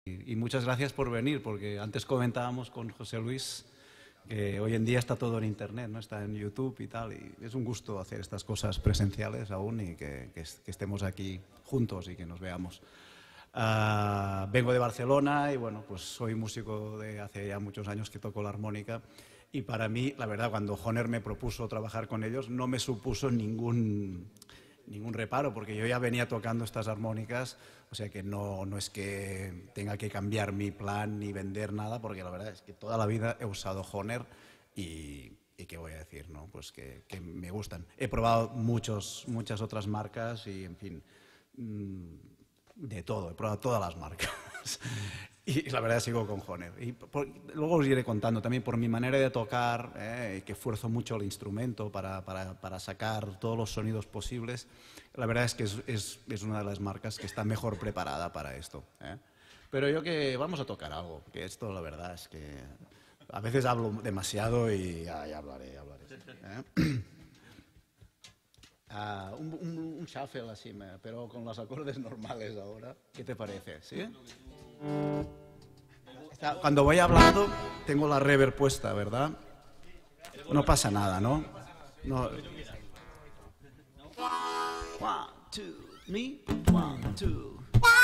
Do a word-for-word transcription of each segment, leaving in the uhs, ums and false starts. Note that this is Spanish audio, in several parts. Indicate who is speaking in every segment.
Speaker 1: Y, y muchas gracias por venir, porque antes comentábamos con José Luis que hoy en día está todo en Internet, ¿no? Está en YouTube y tal, y es un gusto hacer estas cosas presenciales aún y que, que, que estemos aquí juntos y que nos veamos. Uh, vengo de Barcelona y bueno, pues soy músico de hace ya muchos años que toco la armónica y para mí, la verdad, cuando Hohner me propuso trabajar con ellos no me supuso ningún, ningún reparo porque yo ya venía tocando estas armónicas, o sea que no, no es que tenga que cambiar mi plan ni vender nada porque la verdad es que toda la vida he usado Hohner y, y qué voy a decir, ¿no? Pues que, que me gustan. He probado muchos, muchas otras marcas y en fin... Mmm, de todo, he probado todas las marcas y la verdad sigo con Hohner. Y por, luego os iré contando también por mi manera de tocar, eh, que esfuerzo mucho el instrumento para, para, para sacar todos los sonidos posibles. La verdad es que es, es, es una de las marcas que está mejor preparada para esto. Eh. Pero yo que vamos a tocar algo, que esto la verdad es que a veces hablo demasiado y ya, ya hablaré, ya hablaré. Eh. Uh, un, un, un shuffle así, pero con los acordes normales ahora. ¿Qué te parece? ¿Sí? Cuando voy hablando tengo la reverb puesta, ¿verdad? No pasa nada, ¿no? No. One, two, me, one, two.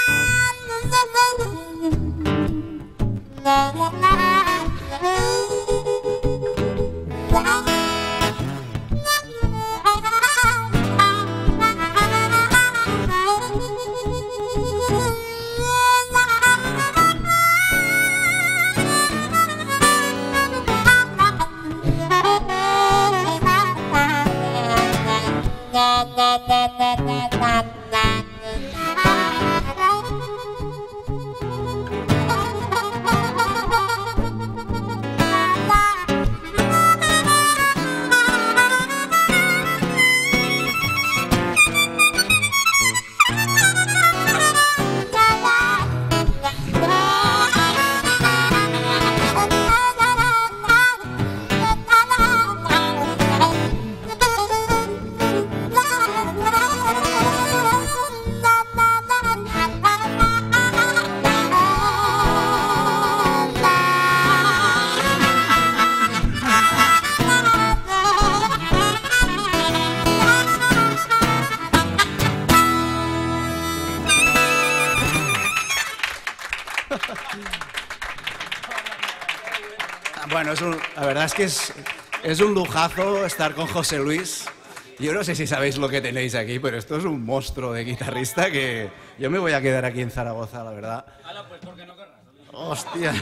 Speaker 1: Bueno, es un, la verdad es que es, es un lujazo estar con José Luis. Yo no sé si sabéis lo que tenéis aquí, pero esto es un monstruo de guitarrista que yo me voy a quedar aquí en Zaragoza, la verdad.
Speaker 2: Hala, pues, ¿por qué no querrás?
Speaker 1: Hostia.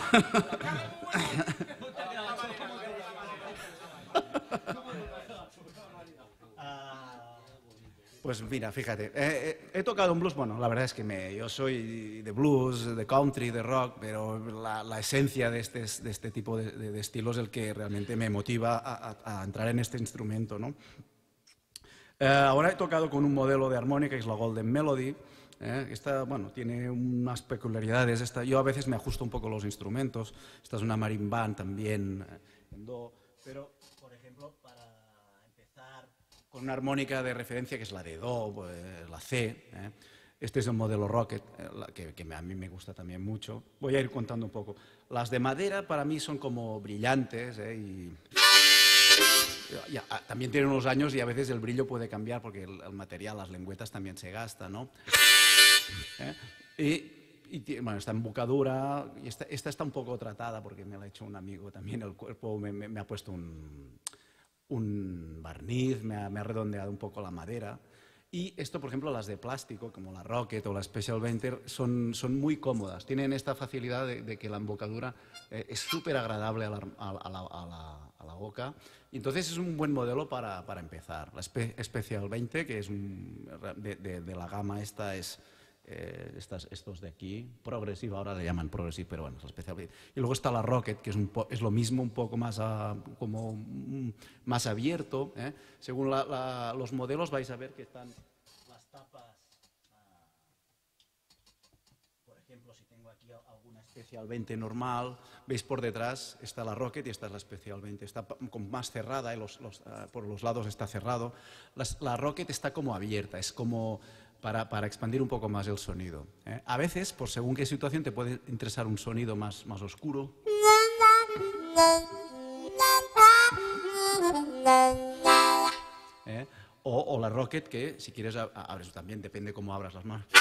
Speaker 1: Pues mira, fíjate, eh, he tocado un blues, bueno, la verdad es que me, yo soy de blues, de country, de rock, pero la, la esencia de este, de este tipo de, de, de estilos es el que realmente me motiva a, a, a entrar en este instrumento, ¿no? Eh, ahora he tocado con un modelo de armónica, que es la Golden Melody. Eh, esta, bueno, tiene unas peculiaridades. Esta, yo a veces me ajusto un poco los instrumentos. Esta es una marimbán también eh, en do, pero, por ejemplo, para empezar con una armónica de referencia que es la de do, pues, la C. Eh. Este es el modelo Rocket, eh, la, que, que a mí me gusta también mucho. Voy a ir contando un poco. Las de madera para mí son como brillantes eh, y... Ya, también tienen unos años y a veces el brillo puede cambiar porque el, el material, las lengüetas también se gastan, ¿no? ¿Eh? Y, y bueno, está en bocadura y esta, esta está un poco tratada porque me la ha hecho un amigo también, el cuerpo me, me, me ha puesto un, un barniz, me ha, me ha redondeado un poco la madera. Y esto, por ejemplo, las de plástico, como la Rocket o la Special veinte, son, son muy cómodas. Tienen esta facilidad de, de que la embocadura eh, es súper agradable a la, a, a, la, a, la, a la boca. Y entonces es un buen modelo para, para empezar. La Spe Special veinte, que es un, de, de, de la gama esta, es eh, estas, estos de aquí, progresiva, ahora le llaman progresiva, pero bueno, es la Special veinte. Y luego está la Rocket, que es, un po es lo mismo, un poco más, a, como, um, más abierto. ¿eh? Según la, la, los modelos vais a ver que están las tapas. Ejemplo, si tengo aquí alguna Special veinte normal, veis por detrás está la Rocket y esta es la Special veinte, está como más cerrada y los, los, uh, por los lados está cerrado. Las, la Rocket está como abierta, es como para, para expandir un poco más el sonido. ¿eh? A veces, por según qué situación, te puede interesar un sonido más, más oscuro. ¿eh? O, o la rocket, que si quieres abres también, depende cómo abras las manos.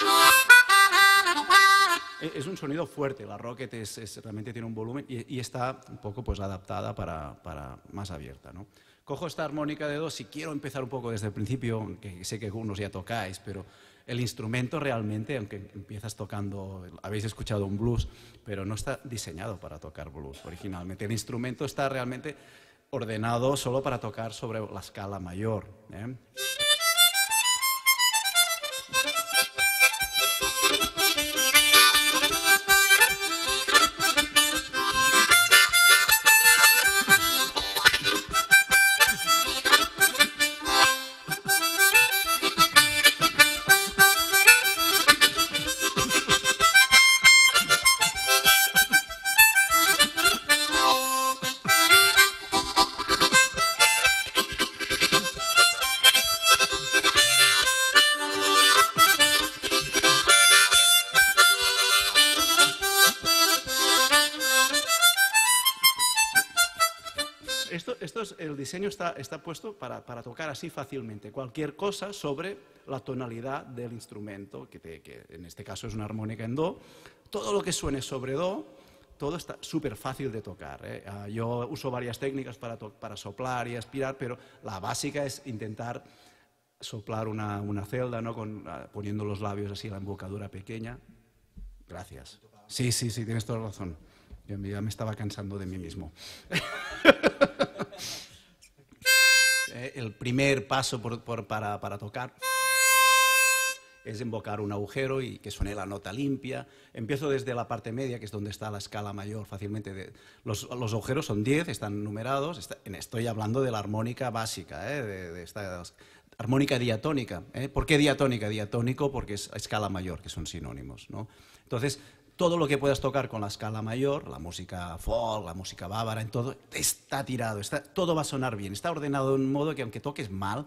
Speaker 1: Es un sonido fuerte, la rocket es, es, realmente tiene un volumen y, y está un poco pues, adaptada para, para más abierta, ¿no? Cojo esta armónica de do, si quiero empezar un poco desde el principio, que sé que algunos ya tocáis, pero el instrumento realmente, aunque empiezas tocando, habéis escuchado un blues, pero no está diseñado para tocar blues originalmente. El instrumento está realmente ordenado solo para tocar sobre la escala mayor, ¿eh? Esto, esto es, el diseño está, está puesto para, para tocar así fácilmente cualquier cosa sobre la tonalidad del instrumento, que, te, que en este caso es una armónica en do. Todo lo que suene sobre do, todo está súper fácil de tocar, ¿eh? Uh, yo uso varias técnicas para, para soplar y aspirar, pero la básica es intentar soplar una, una celda, ¿no? Con, uh, poniendo los labios así, la embocadura pequeña. Gracias. Sí, sí, sí, tienes toda la razón. Yo ya me estaba cansando de mí mismo. El primer paso por, por, para, para tocar es embocar un agujero y que suene la nota limpia. Empiezo desde la parte media, que es donde está la escala mayor fácilmente. De, los, los agujeros son diez, están numerados. Está, estoy hablando de la armónica básica, ¿eh? de, de esta armónica diatónica. ¿eh? ¿Por qué diatónica? Diatónico porque es a escala mayor, que son sinónimos, ¿no? Entonces, todo lo que puedas tocar con la escala mayor, la música folk, la música bávara, en todo, está tirado, está, todo va a sonar bien, está ordenado de un modo que aunque toques mal,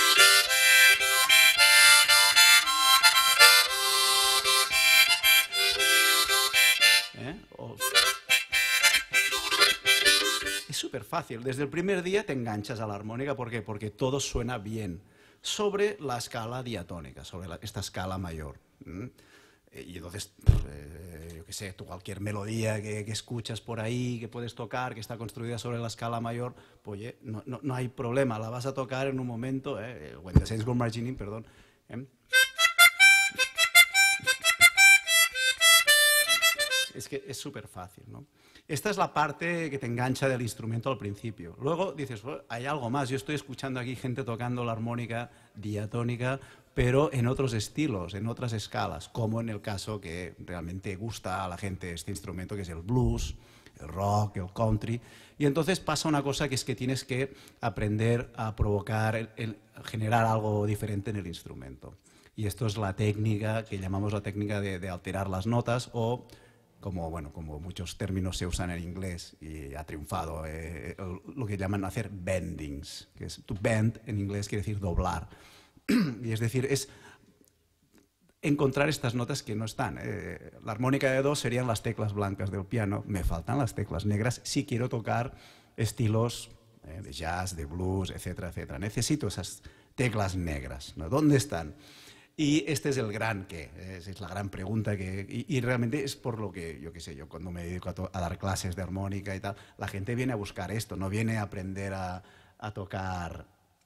Speaker 1: ¿eh? o... es súper fácil, desde el primer día te enganchas a la armónica, ¿por qué? Porque todo suena bien, sobre la escala diatónica, sobre la, esta escala mayor. ¿Mm? Y entonces, eh, yo qué sé, tú cualquier melodía que, que escuchas por ahí, que puedes tocar, que está construida sobre la escala mayor, pues oye, no, no, no hay problema, la vas a tocar en un momento, eh, When the Saints Go Marching In, perdón. ¿eh? Es que es súper fácil, ¿no? Esta es la parte que te engancha del instrumento al principio. Luego dices, bueno, hay algo más. Yo estoy escuchando aquí gente tocando la armónica diatónica, pero en otros estilos, en otras escalas, como en el caso que realmente gusta a la gente este instrumento, que es el blues, el rock, el country. Y entonces pasa una cosa que es que tienes que aprender a provocar, el, el, generar algo diferente en el instrumento. Y esto es la técnica que llamamos la técnica de, de alterar las notas o... Como, bueno, como muchos términos se usan en inglés y ha triunfado, eh, lo que llaman hacer bendings, que es to bend en inglés quiere decir doblar. Y es decir, es encontrar estas notas que no están. Eh, la armónica de do serían las teclas blancas del piano, me faltan las teclas negras si quiero tocar estilos eh, de jazz, de blues, etcétera, etcétera. Necesito esas teclas negras, ¿no? ¿Dónde están? Y este es el gran qué, es, es la gran pregunta que, y, y realmente es por lo que, yo qué sé, yo cuando me dedico a, to, a dar clases de armónica y tal, la gente viene a buscar esto, no viene a aprender a, a tocar.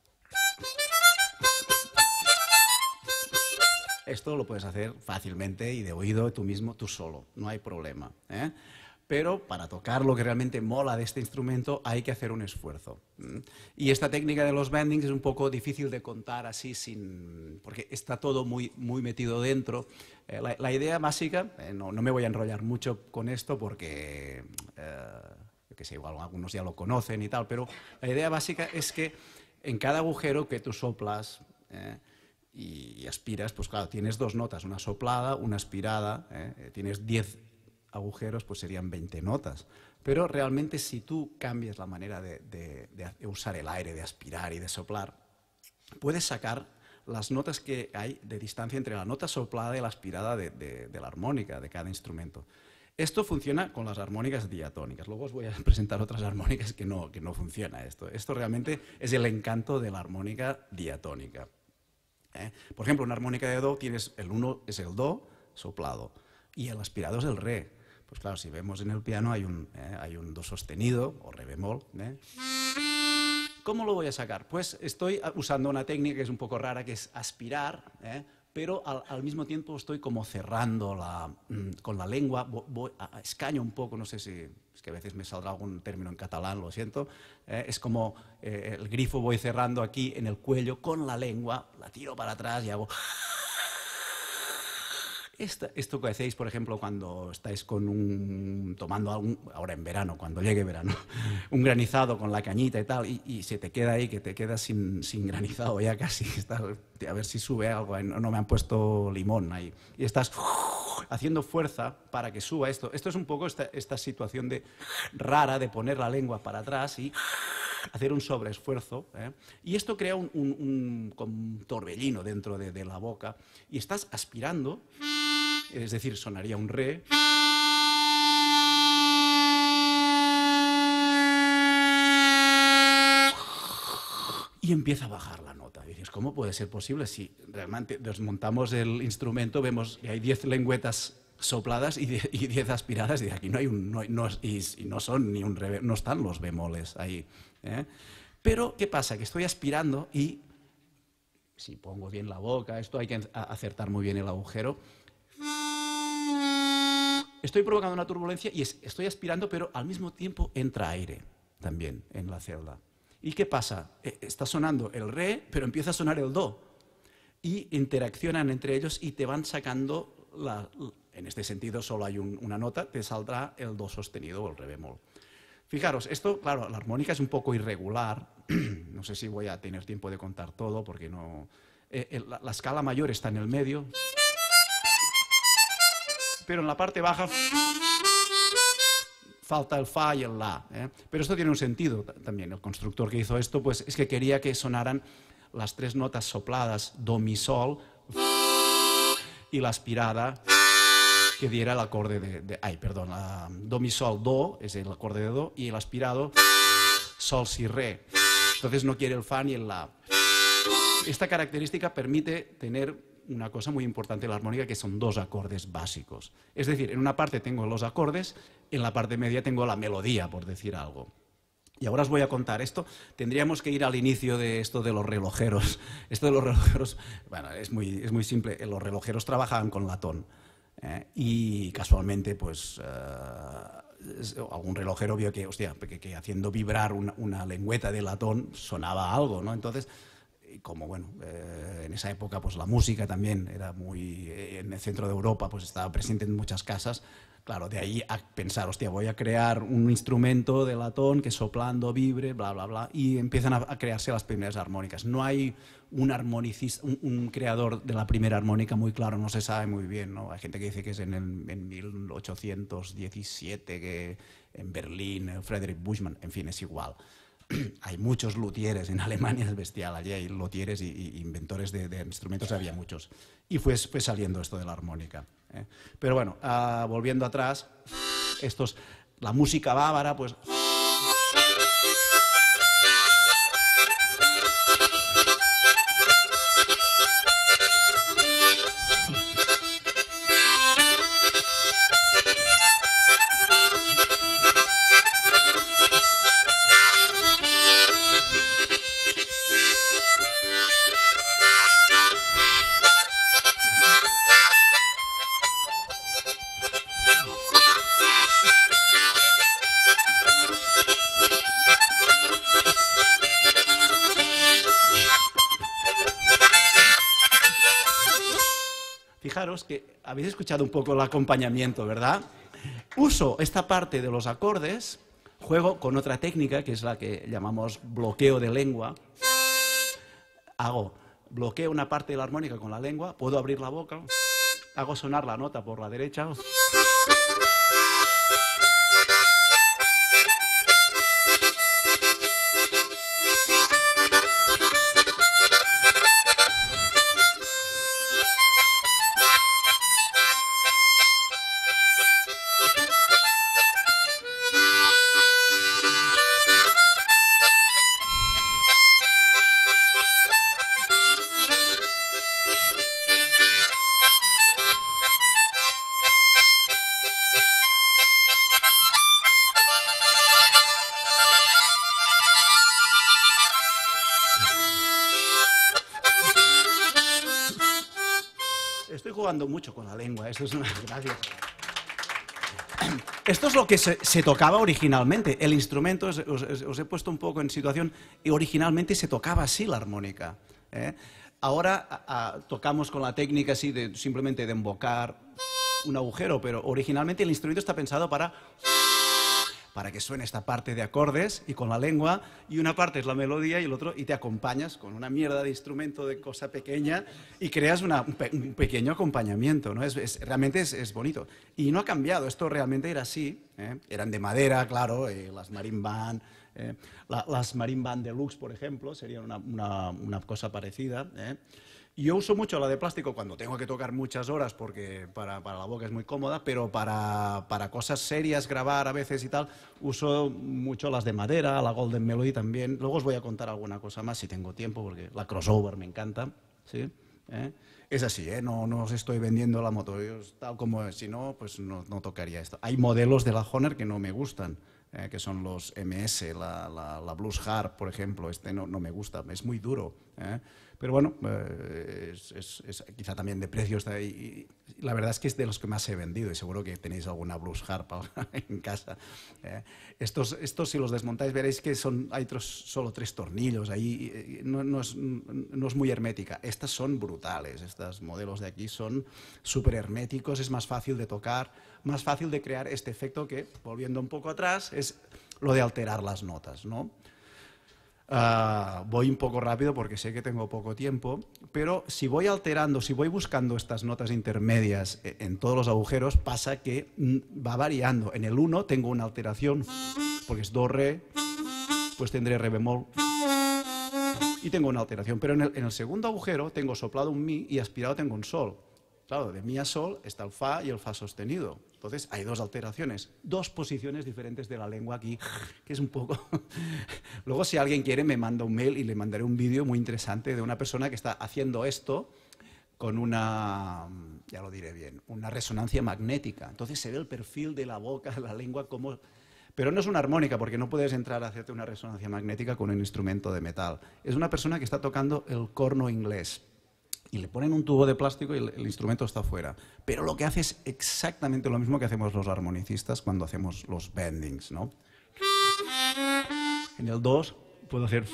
Speaker 1: Esto lo puedes hacer fácilmente y de oído tú mismo, tú solo, no hay problema, ¿eh? Pero para tocar lo que realmente mola de este instrumento hay que hacer un esfuerzo. Y esta técnica de los bendings es un poco difícil de contar así, sin, porque está todo muy, muy metido dentro. Eh, la, la idea básica, eh, no, no me voy a enrollar mucho con esto porque, eh, yo qué sé, igual algunos ya lo conocen y tal, pero la idea básica es que en cada agujero que tú soplas eh, y aspiras, pues claro, tienes dos notas, una soplada, una aspirada, eh, tienes diez agujeros, pues serían veinte notas. Pero realmente si tú cambias la manera de, de, de usar el aire, de aspirar y de soplar, puedes sacar las notas que hay de distancia entre la nota soplada y la aspirada de, de, de la armónica de cada instrumento. Esto funciona con las armónicas diatónicas. Luego os voy a presentar otras armónicas que no, que no funciona esto. Esto realmente es el encanto de la armónica diatónica. ¿Eh? Por ejemplo, una armónica de do, tienes el uno es el do soplado y el aspirado es el re. Pues claro, si vemos en el piano hay un, eh, hay un do sostenido o re bemol. ¿eh? ¿Cómo lo voy a sacar? Pues estoy usando una técnica que es un poco rara, que es aspirar, ¿eh? pero al, al mismo tiempo estoy como cerrando la, con la lengua, voy, voy a, escaño un poco, no sé si, es que a veces me saldrá algún término en catalán, lo siento, eh, es como eh, el grifo voy cerrando aquí en el cuello con la lengua, la tiro para atrás y hago... Esta, esto que hacéis, por ejemplo, cuando estáis con un, tomando algún, ahora en verano, cuando llegue verano, un granizado con la cañita y tal, y, y se te queda ahí, que te quedas sin, sin granizado ya casi, está, a ver si sube algo, no, no me han puesto limón ahí, y estás haciendo fuerza para que suba esto. Esto es un poco esta, esta situación de, rara de poner la lengua para atrás y hacer un sobreesfuerzo, ¿eh? Y esto crea un, un, un, un torbellino dentro de, de la boca, y estás aspirando, es decir, sonaría un re, y empieza a bajar la nota. Y dices, ¿cómo puede ser posible? Si realmente desmontamos el instrumento, vemos que hay diez lengüetas sopladas y diez aspiradas, y aquí no hay un, no, hay, no, y, y no son ni un re, no están los bemoles ahí, ¿eh? Pero ¿qué pasa? Que estoy aspirando y si pongo bien la boca, esto hay que acertar muy bien el agujero, estoy provocando una turbulencia y es, estoy aspirando, pero al mismo tiempo entra aire también en la celda. ¿Y qué pasa? Está sonando el re, pero empieza a sonar el do. Y interaccionan entre ellos y te van sacando, la, en este sentido solo hay un, una nota, te saldrá el do sostenido o el re bemol. Fijaros, esto, claro, la armónica es un poco irregular, no sé si voy a tener tiempo de contar todo, porque no... Eh, el, la, la escala mayor está en el medio, pero en la parte baja falta el fa y el la, ¿eh? Pero esto tiene un sentido también. El constructor que hizo esto, pues es que quería que sonaran las tres notas sopladas, do, mi, sol, y la aspirada que diera el acorde de, de ay, perdón, la, do, mi, sol, do, es el acorde de do, y el aspirado, sol, si, re. Entonces no quiere el fa ni el la. Esta característica permite tener una cosa muy importante en la armónica, que son dos acordes básicos. Es decir, en una parte tengo los acordes, en la parte media tengo la melodía, por decir algo. Y ahora os voy a contar esto. Tendríamos que ir al inicio de esto de los relojeros. Esto de los relojeros, bueno, es muy, es muy simple. Los relojeros trabajaban con latón. ¿eh? Y casualmente, pues, uh, algún relojero vio que, hostia, que, que haciendo vibrar una, una lengüeta de latón sonaba algo, ¿no? Entonces, como bueno, eh, en esa época pues la música también era muy, eh, en el centro de Europa pues estaba presente en muchas casas, claro, de ahí a pensar, hostia, voy a crear un instrumento de latón que soplando vibre, bla, bla, bla, y empiezan a, a crearse las primeras armónicas. No hay un armonicista, un, un creador de la primera armónica muy claro, no se sabe muy bien, ¿no? Hay gente que dice que es en, el, en mil ochocientos diecisiete, que en Berlín, Friedrich Buchmann, en fin, es igual. Hay muchos luthieres en Alemania, es bestial, allí hay luthieres y, y inventores de, de instrumentos, había muchos. Y fue, fue saliendo esto de la armónica. ¿eh? Pero bueno, uh, volviendo atrás, estos, la música bávara, pues... Fijaros que habéis escuchado un poco el acompañamiento, ¿verdad? Uso esta parte de los acordes, juego con otra técnica, que es la que llamamos bloqueo de lengua. Hago, bloqueo una parte de la armónica con la lengua, puedo abrir la boca, hago sonar la nota por la derecha. jugando mucho con la lengua. Esto es una... Gracias. Esto es lo que se, se tocaba originalmente. El instrumento, os, os, os he puesto un poco en situación, y originalmente se tocaba así la armónica, ¿eh? Ahora a, a, tocamos con la técnica así de simplemente de embocar un agujero, pero originalmente el instrumento está pensado para... para que suene esta parte de acordes y con la lengua, y una parte es la melodía y el otro, y te acompañas con una mierda de instrumento de cosa pequeña y creas una, un, pe un pequeño acompañamiento, ¿no? Es, es, realmente es, es bonito. Y no ha cambiado, esto realmente era así, ¿eh? Eran de madera, claro, eh, las marimband, eh, la, las marimband deluxe, por ejemplo, serían una, una, una cosa parecida, ¿eh? Yo uso mucho la de plástico cuando tengo que tocar muchas horas porque para, para la boca es muy cómoda, pero para, para cosas serias, grabar a veces y tal, uso mucho las de madera, la Golden Melody también. Luego os voy a contar alguna cosa más si tengo tiempo, porque la crossover me encanta, ¿sí? ¿Eh? Es así, ¿eh? No, no os estoy vendiendo la moto, yo, tal como es, si no, pues no, no tocaría esto. Hay modelos de la Hohner que no me gustan, eh, que son los M S, la, la, la Blues Harp, por ejemplo, este no, no me gusta, es muy duro, ¿eh? Pero bueno, eh, es, es, es, quizá también de precio está ahí. Y la verdad es que es de los que más he vendido y seguro que tenéis alguna Blues Harp en casa. Eh, estos, estos, si los desmontáis, veréis que son, hay tros, solo tres tornillos ahí, no, no, es, no es muy hermética. Estas son brutales, estos modelos de aquí son súper herméticos, es más fácil de tocar, más fácil de crear este efecto que, volviendo un poco atrás, es lo de alterar las notas, ¿no? Uh, voy un poco rápido porque sé que tengo poco tiempo, pero si voy alterando, si voy buscando estas notas intermedias en todos los agujeros, pasa que va variando. En el uno tengo una alteración, porque es do, re, pues tendré re bemol, y tengo una alteración. Pero en el, en el segundo agujero tengo soplado un mi y aspirado tengo un sol. Claro, de mi a sol está el fa y el fa sostenido. Entonces hay dos alteraciones, dos posiciones diferentes de la lengua aquí, que es un poco... Luego, si alguien quiere, me manda un mail y le mandaré un vídeo muy interesante de una persona que está haciendo esto con una, ya lo diré bien, una resonancia magnética. Entonces se ve el perfil de la boca, de la lengua, como... Pero no es una armónica, porque no puedes entrar a hacerte una resonancia magnética con un instrumento de metal. Es una persona que está tocando el corno inglés. Y le ponen un tubo de plástico y el, el instrumento está fuera. Pero lo que hace es exactamente lo mismo que hacemos los armonicistas cuando hacemos los bendings, ¿no? En el dos puedo hacer...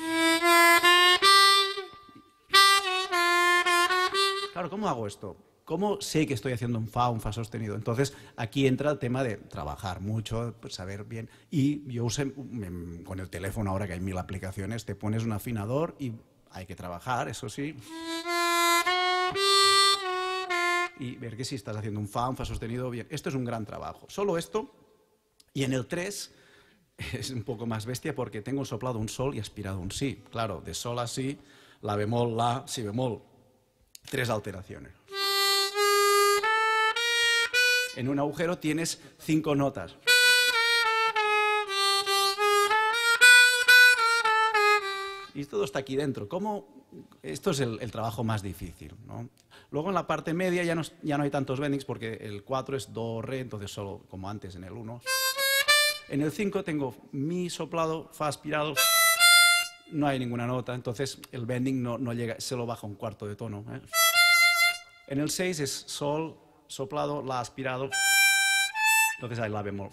Speaker 1: Claro, ¿cómo hago esto? ¿Cómo sé que estoy haciendo un fa, un fa sostenido? Entonces, aquí entra el tema de trabajar mucho, pues saber bien. Y yo usé, con el teléfono ahora que hay mil aplicaciones, te pones un afinador y hay que trabajar, eso sí. Y ver que si estás haciendo un fa, un fa sostenido, bien. Esto es un gran trabajo. Solo esto. Y en el tres es un poco más bestia porque tengo soplado un sol y aspirado un si. Claro, de sol a si, la bemol, la, si bemol. Tres alteraciones. En un agujero tienes cinco notas. Y todo está aquí dentro. ¿Cómo? Esto es el, el trabajo más difícil, ¿no? Luego en la parte media ya no, ya no hay tantos bendings porque el cuatro es do, re, entonces solo como antes en el uno. En el cinco tengo mi soplado, fa aspirado, no hay ninguna nota, entonces el bending no, no llega, se lo baja un cuarto de tono, ¿eh? En el seis es sol, soplado, la aspirado, entonces hay la bemol.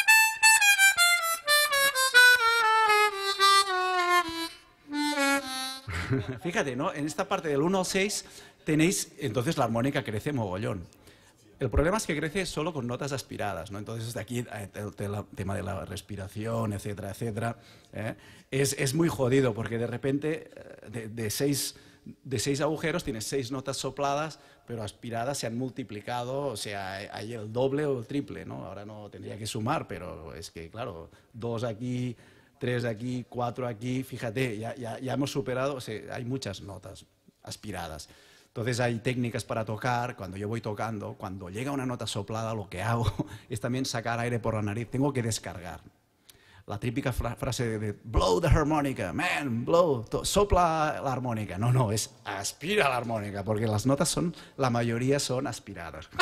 Speaker 1: Fíjate, ¿no? En esta parte del uno al seis tenéis, entonces la armónica crece mogollón. El problema es que crece solo con notas aspiradas, ¿no? Entonces, de aquí el tema de la respiración, etcétera, etcétera, ¿eh? es, es muy jodido porque de repente de, de, seis, de seis agujeros tienes seis notas sopladas, pero aspiradas se han multiplicado, o sea, hay el doble o el triple, ¿no? Ahora no tendría que sumar, pero es que, claro, dos aquí... tres aquí, cuatro aquí, fíjate, ya, ya, ya hemos superado, o sea, hay muchas notas aspiradas. Entonces hay técnicas para tocar, cuando yo voy tocando, cuando llega una nota soplada, lo que hago es también sacar aire por la nariz, tengo que descargar. La típica fra frase de, de blow the harmonica, man, blow, sopla la armónica. No, no, es aspira la armónica, porque las notas son, la mayoría son aspiradas.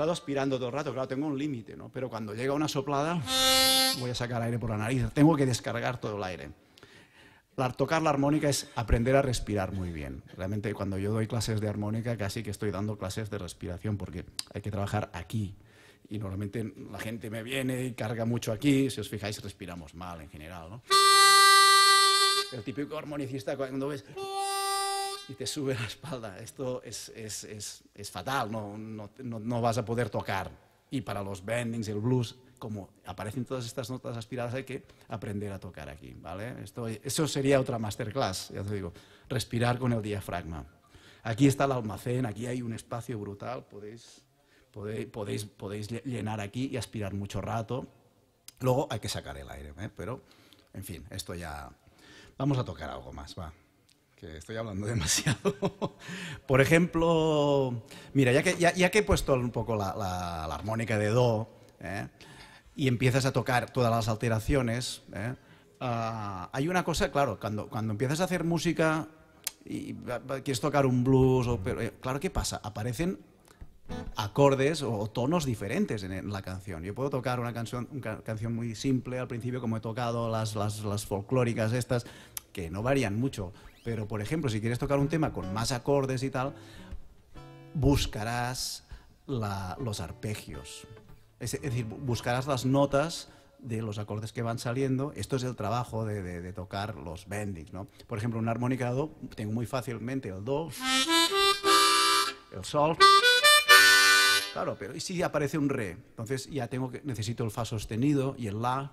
Speaker 1: estado aspirando todo el rato, claro, tengo un límite, ¿no? Pero cuando llega una soplada, voy a sacar aire por la nariz, tengo que descargar todo el aire. La, tocar la armónica es aprender a respirar muy bien. Realmente cuando yo doy clases de armónica casi que estoy dando clases de respiración porque hay que trabajar aquí. Y normalmente la gente me viene y carga mucho aquí, si os fijáis respiramos mal en general, ¿no? El típico armonicista cuando ves y te sube la espalda, esto es, es, es, es fatal, no, no, no, no vas a poder tocar. Y para los bendings, el blues, como aparecen todas estas notas aspiradas, hay que aprender a tocar aquí, ¿vale? Esto, eso sería otra masterclass, ya te digo, respirar con el diafragma. Aquí está el almacén, aquí hay un espacio brutal, podéis, podéis, podéis, podéis llenar aquí y aspirar mucho rato. Luego hay que sacar el aire, ¿eh? Pero, en fin, esto ya... Vamos a tocar algo más, va, que estoy hablando demasiado. Por ejemplo, mira, ya que, ya, ya que he puesto un poco la, la, la armónica de do, ¿eh? Y empiezas a tocar todas las alteraciones, ¿eh? Uh, hay una cosa, claro, cuando, cuando empiezas a hacer música y quieres tocar un blues, o, pero, eh, claro, ¿qué pasa? Aparecen acordes o tonos diferentes en, en la canción. Yo puedo tocar una canción, una canción muy simple al principio, como he tocado las, las, las folclóricas estas, que no varían mucho, pero por ejemplo, si quieres tocar un tema con más acordes y tal, buscarás la, los arpegios. Es, es decir, buscarás las notas de los acordes que van saliendo. Esto es el trabajo de, de, de tocar los bendings, ¿no? Por ejemplo, una armónica de do, tengo muy fácilmente el do, el sol. Claro, pero ¿y si aparece un re? Entonces ya tengo que, necesito el fa sostenido y el la.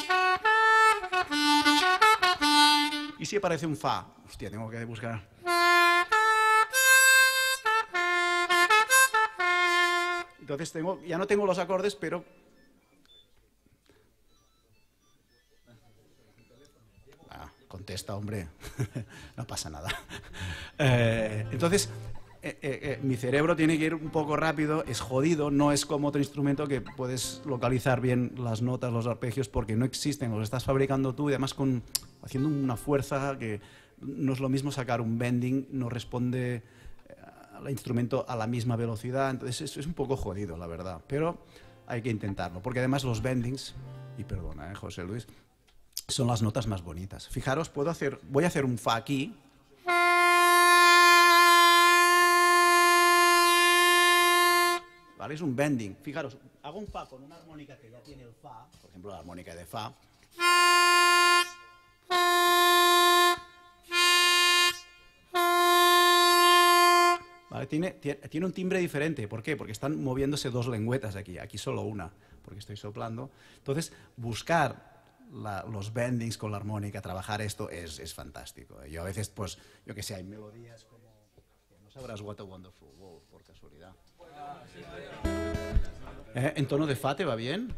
Speaker 1: ¿Y si aparece un fa? Hostia, tengo que buscar. Entonces tengo, ya no tengo los acordes, pero... Ah, contesta, hombre. No pasa nada. Eh, entonces... Eh, eh, eh, mi cerebro tiene que ir un poco rápido, es jodido, no es como otro instrumento que puedes localizar bien las notas, los arpegios, porque no existen, los estás fabricando tú y además con, haciendo una fuerza que no es lo mismo sacar un bending, no responde al instrumento a la misma velocidad, entonces es, es un poco jodido, la verdad, pero hay que intentarlo, porque además los bendings, y perdona, eh, José Luis, son las notas más bonitas. Fijaros, puedo hacer, voy a hacer un fa aquí. ¿Vale? Es un bending. Fijaros, hago un fa con una armónica que ya tiene el fa, por ejemplo la armónica de fa. ¿Vale? Tiene, tiene un timbre diferente. ¿Por qué? Porque están moviéndose dos lengüetas aquí, aquí solo una, porque estoy soplando. Entonces, buscar la, los bendings con la armónica, trabajar esto es, es fantástico. Yo a veces, pues, yo que sé, hay melodías como... No sabrás What a Wonderful World, por casualidad. ¿Eh? ¿En tono de fa te va bien?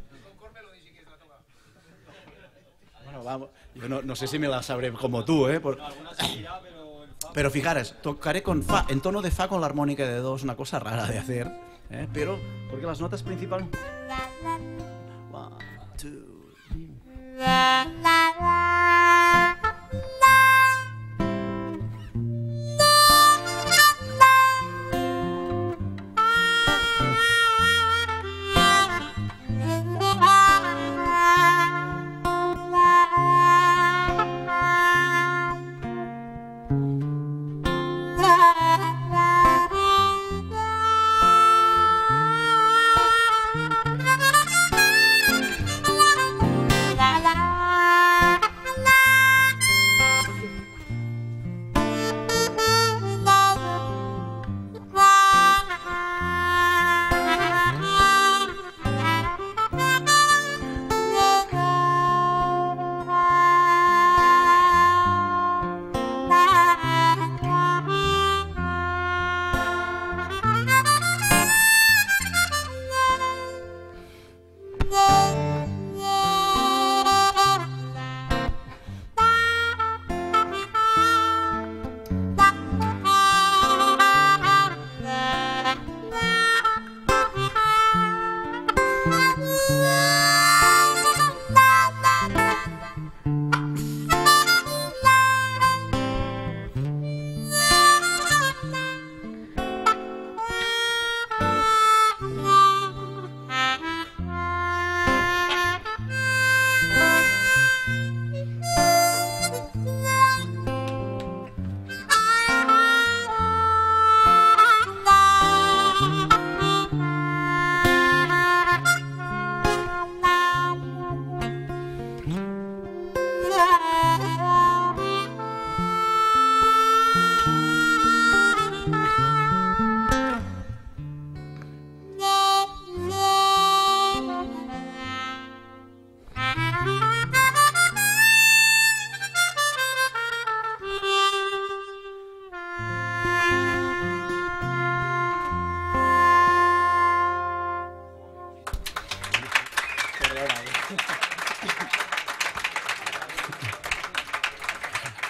Speaker 1: Bueno, vamos. Yo no, no sé si me la sabré como tú, ¿eh? Por... Pero fijaros, tocaré con fa, en tono de fa con la armónica de do, es una cosa rara de hacer, ¿eh? Pero, porque las notas principales... One, two, three.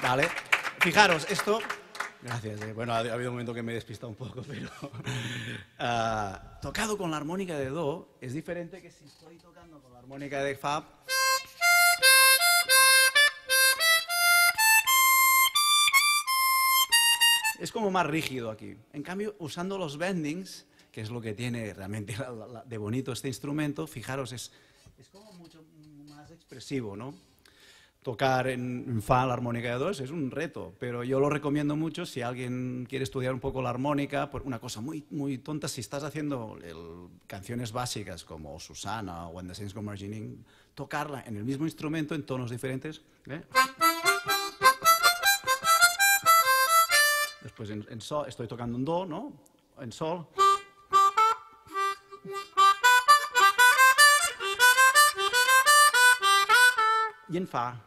Speaker 1: Vale. Fijaros, esto... Gracias. Eh. Bueno, ha, ha habido un momento que me he despistado un poco, pero... Uh, tocado con la armónica de Do es diferente que si estoy tocando con la armónica de Fa. Es como más rígido aquí. En cambio, usando los bendings, que es lo que tiene realmente la, la, de bonito este instrumento, fijaros, es, es como mucho más expresivo, ¿no? Tocar en Fa la armónica de Do es un reto, pero yo lo recomiendo mucho si alguien quiere estudiar un poco la armónica, por una cosa muy, muy tonta, si estás haciendo el, canciones básicas como Susana o When the Saints Go Marching In, tocarla en el mismo instrumento en tonos diferentes. ¿eh? Después en, en Sol, estoy tocando un Do, ¿no? En Sol. Y en Fa.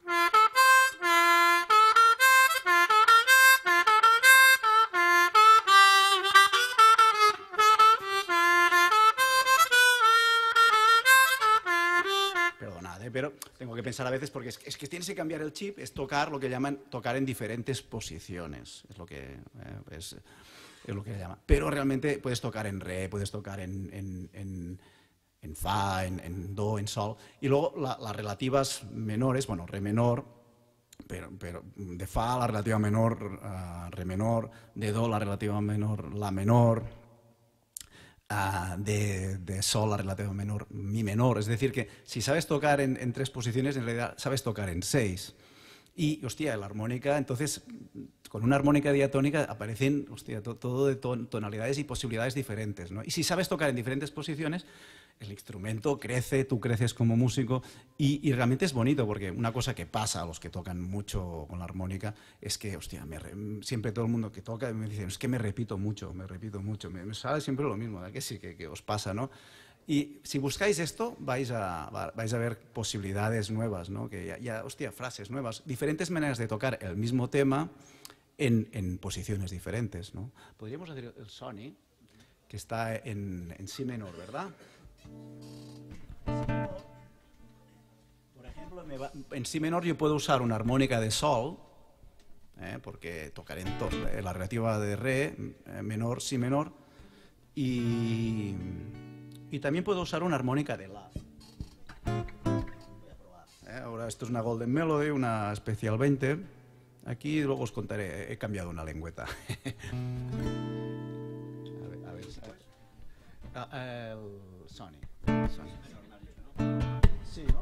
Speaker 1: Perdonad, ¿eh? Pero tengo que pensar a veces porque es que, es que tienes que cambiar el chip, es tocar lo que llaman tocar en diferentes posiciones, es lo que eh, es, es lo que se llama. Pero realmente puedes tocar en Re, puedes tocar en, en, en, en Fa, en, en Do, en Sol, y luego la, las relativas menores, bueno, Re menor, pero, pero de Fa la relativa menor, uh, Re menor, de Do la relativa menor, La menor, Uh, de, de Sol la relativa menor, Mi menor. Es decir, que si sabes tocar en, en tres posiciones, en realidad sabes tocar en seis. Y, hostia, la armónica, entonces, con una armónica diatónica aparecen, hostia, to, todo de ton, tonalidades y posibilidades diferentes, ¿no? Y si sabes tocar en diferentes posiciones, el instrumento crece, tú creces como músico y, y realmente es bonito porque una cosa que pasa a los que tocan mucho con la armónica es que, hostia, me re, siempre todo el mundo que toca me dice, es que me repito mucho, me repito mucho, me, me sale siempre lo mismo, ¿verdad? Que sí, que, que os pasa, ¿no? Y si buscáis esto, vais a, vais a ver posibilidades nuevas, ¿no? Que ya, ya, hostia, frases nuevas, diferentes maneras de tocar el mismo tema en, en posiciones diferentes, ¿no? Podríamos hacer el Sony, que está en, en Si menor, ¿verdad? Por ejemplo, me va, en Si menor yo puedo usar una armónica de Sol, ¿eh? Porque tocaré en to, la relativa de Re, eh, menor, Si menor, y, y también puedo usar una armónica de La. Voy a probar, ¿eh? Ahora esto es una Golden Melody, una Special veinte. Aquí luego os contaré, he cambiado una lengüeta. a ver, a ver, a ver. Ah, el Sony. Sony. Sí, ¿no?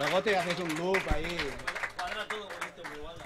Speaker 1: Luego te haces un loop ahí.
Speaker 2: Cuadra todo bonito, me iguala.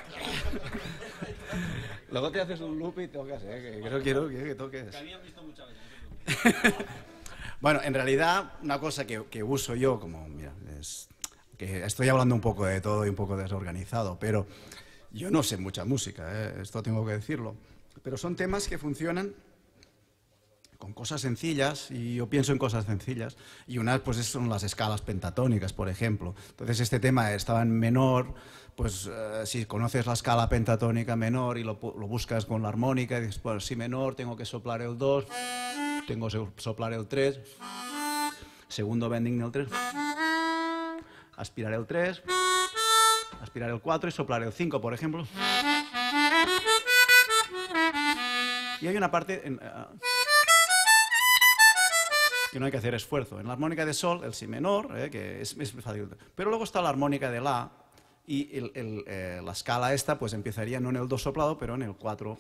Speaker 1: Luego te haces un loop y tocas, ¿eh? Que no quiero que, que toques.
Speaker 2: Que habían visto muchas veces.
Speaker 1: Bueno, en realidad, una cosa que, que uso yo, como, mira, es que estoy hablando un poco de todo y un poco desorganizado, pero yo no sé mucha música, ¿eh? Esto tengo que decirlo. Pero son temas que funcionan con cosas sencillas, y yo pienso en cosas sencillas, y unas pues son las escalas pentatónicas, por ejemplo. Entonces este tema estaba en menor, pues eh, si conoces la escala pentatónica menor y lo, lo buscas con la armónica, y dices, bueno, si menor tengo que soplar el dos, tengo que soplar el tres, segundo bending del tres, aspirar el tres, aspirar el cuatro y soplar el cinco, por ejemplo. Y hay una parte en, uh, que no hay que hacer esfuerzo. En la armónica de sol, el si menor, eh, que es, es fácil. Pero luego está la armónica de la, y el, el, eh, la escala esta pues empezaría no en el do soplado, pero en el cuatro.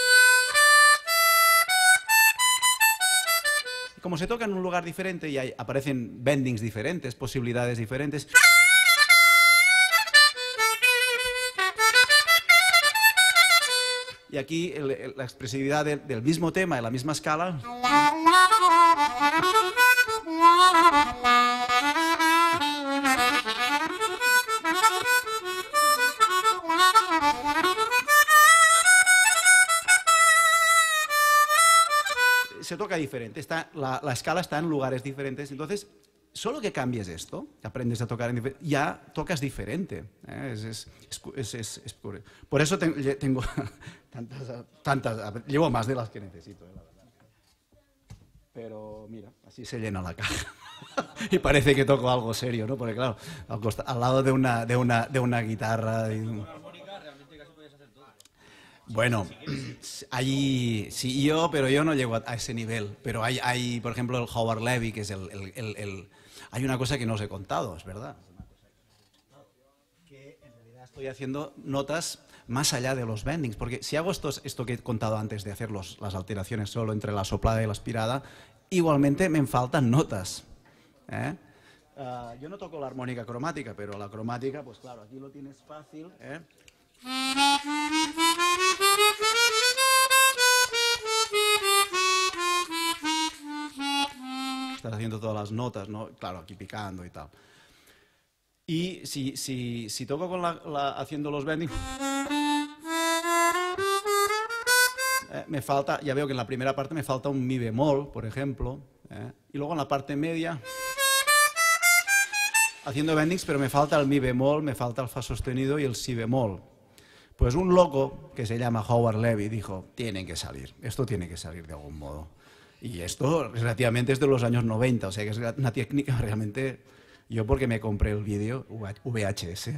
Speaker 1: Y como se toca en un lugar diferente y hay, aparecen bendings diferentes, posibilidades diferentes, y aquí el, el, la expresividad de, del mismo tema y la misma escala se toca diferente. Está, la, la escala está en lugares diferentes. Entonces, solo que cambies esto, aprendes a tocar, en ya tocas diferente. ¿eh? Es, es, es, es, es, por eso ten, tengo tantas, tantas, llevo más de las que necesito, ¿eh? La verdad. Pero mira, así se llena la caja. Y parece que toco algo serio, ¿no? Porque claro, al, costa, al lado de una, de una, de una guitarra... Y... Bueno, hay, sí, yo, pero yo no llego a, a ese nivel. Pero hay, hay, por ejemplo, el Howard Levy, que es el, el, el, el... Hay una cosa que no os he contado, es verdad. Que en realidad estoy haciendo notas más allá de los bendings, porque si hago esto, esto que he contado antes de hacer los, las alteraciones solo entre la soplada y la aspirada, igualmente me faltan notas. ¿eh? Uh, yo no toco la armónica cromática, pero la cromática, pues claro, aquí lo tienes fácil. ¿eh? Estás haciendo todas las notas, ¿no? Claro, aquí picando y tal. Y si, si, si toco con la, la, haciendo los bendings, eh, me falta, ya veo que en la primera parte me falta un mi bemol, por ejemplo, ¿eh? Y luego en la parte media, haciendo bendings, pero me falta el mi bemol, me falta el fa sostenido y el si bemol. Pues un loco que se llama Howard Levy dijo, tienen que salir, esto tiene que salir de algún modo. Y esto relativamente es de los años noventa, o sea que es una técnica realmente... Yo porque me compré el vídeo V H S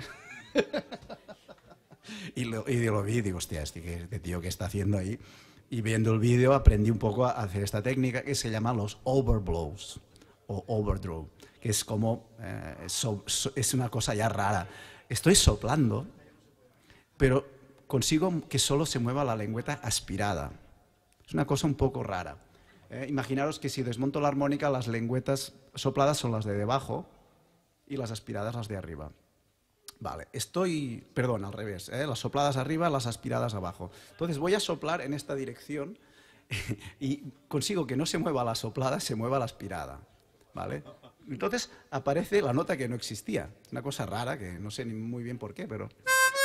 Speaker 1: y, lo, y lo vi y digo, hostia, este, este tío que está haciendo ahí. Y viendo el vídeo aprendí un poco a hacer esta técnica que se llama los overblows o overdraw, que es como, eh, so, so, es una cosa ya rara. Estoy soplando, pero consigo que solo se mueva la lengüeta aspirada. Es una cosa un poco rara. Eh, imaginaros que si desmonto la armónica, las lengüetas sopladas son las de debajo y las aspiradas las de arriba. Vale, estoy, perdón, al revés, ¿eh? Las sopladas arriba, las aspiradas abajo. Entonces voy a soplar en esta dirección y consigo que no se mueva la soplada, se mueva la aspirada. ¿Vale? Entonces aparece la nota que no existía. Una cosa rara que no sé ni muy bien por qué, pero...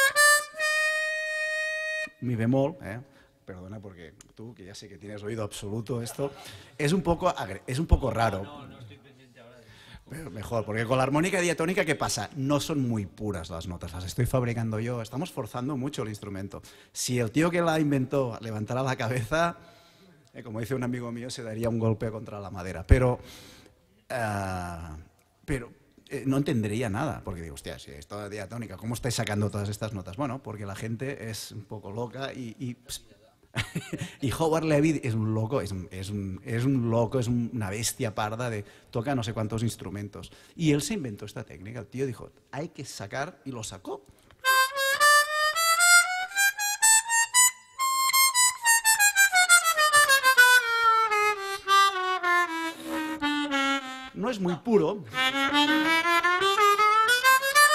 Speaker 1: Mi bemol, ¿eh? Perdona porque tú, que ya sé que tienes oído absoluto, esto es un poco, es un poco raro.
Speaker 2: No, no estoy pendiente ahora de eso.
Speaker 1: Pero mejor, porque con la armónica diatónica, ¿qué pasa? No son muy puras las notas, las estoy fabricando yo, estamos forzando mucho el instrumento. Si el tío que la inventó levantara la cabeza, eh, como dice un amigo mío, se daría un golpe contra la madera. Pero, uh, pero eh, no entendería nada, porque digo, hostia, si es toda diatónica, ¿cómo estáis sacando todas estas notas? Bueno, porque la gente es un poco loca y... y y Howard Levy es un loco, es, es, un, es un loco, es una bestia parda, de toca no sé cuántos instrumentos. Y él se inventó esta técnica, el tío dijo, hay que sacar, y lo sacó. No es muy puro.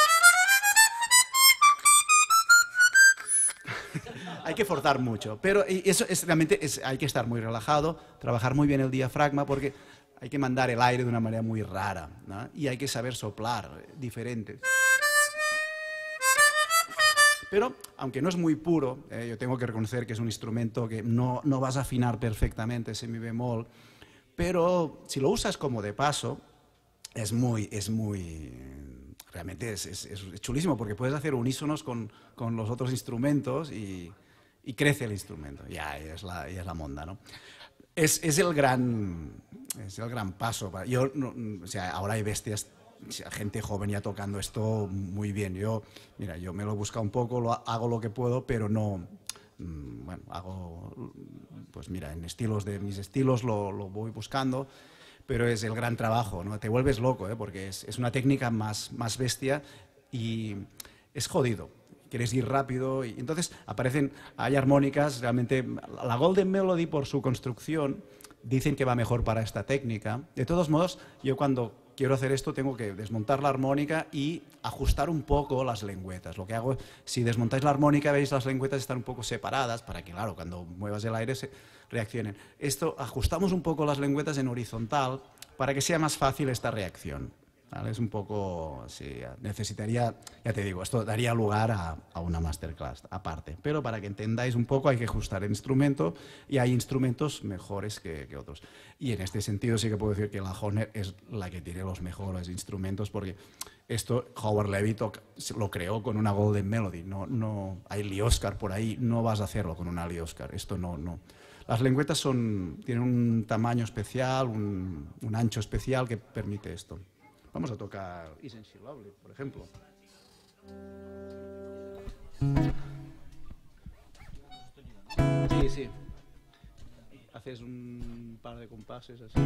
Speaker 1: hay que forzar mucho. Pero y eso es realmente, es, hay que estar muy relajado, trabajar muy bien el diafragma, porque hay que mandar el aire de una manera muy rara, ¿no? Y hay que saber soplar diferente. Pero, aunque no es muy puro, eh, yo tengo que reconocer que es un instrumento que no, no vas a afinar perfectamente ese mi bemol, pero si lo usas como de paso, es muy, es muy, realmente es, es, es chulísimo, porque puedes hacer unísonos con, con los otros instrumentos y, y crece el instrumento. Ya es la, ya es la monda, ¿no? Es, es, el gran, es el gran paso. Yo, no, o sea, ahora hay bestias, gente joven ya tocando esto muy bien. Yo, mira, yo me lo he buscado un poco, lo, hago lo que puedo, pero no, bueno, hago, pues mira, en estilos de mis estilos lo, lo voy buscando, pero es el gran trabajo, ¿no? Te vuelves loco, ¿eh? Porque es, es una técnica más, más bestia y es jodido. Quieres ir rápido y entonces aparecen, hay armónicas, realmente la Golden Melody por su construcción dicen que va mejor para esta técnica. De todos modos, yo cuando quiero hacer esto tengo que desmontar la armónica y ajustar un poco las lengüetas. Lo que hago, si desmontáis la armónica, veis las lengüetas están un poco separadas para que, claro, cuando muevas el aire se reaccionen. Esto, ajustamos un poco las lengüetas en horizontal para que sea más fácil esta reacción. ¿Vale? Es un poco, sí, necesitaría, ya te digo, esto daría lugar a, a una masterclass aparte, pero para que entendáis un poco hay que ajustar el instrumento y hay instrumentos mejores que, que otros. Y en este sentido sí que puedo decir que la Horner es la que tiene los mejores instrumentos, porque esto Howard Levy lo creó con una Golden Melody, no, no, hay Lee Oscar por ahí, no vas a hacerlo con una Lee Oscar, esto no, no. Las lengüetas son, tienen un tamaño especial, un, un ancho especial que permite esto. Vamos a tocar Isn't She Lovely, por ejemplo. Sí, sí. Haces un par de compases así.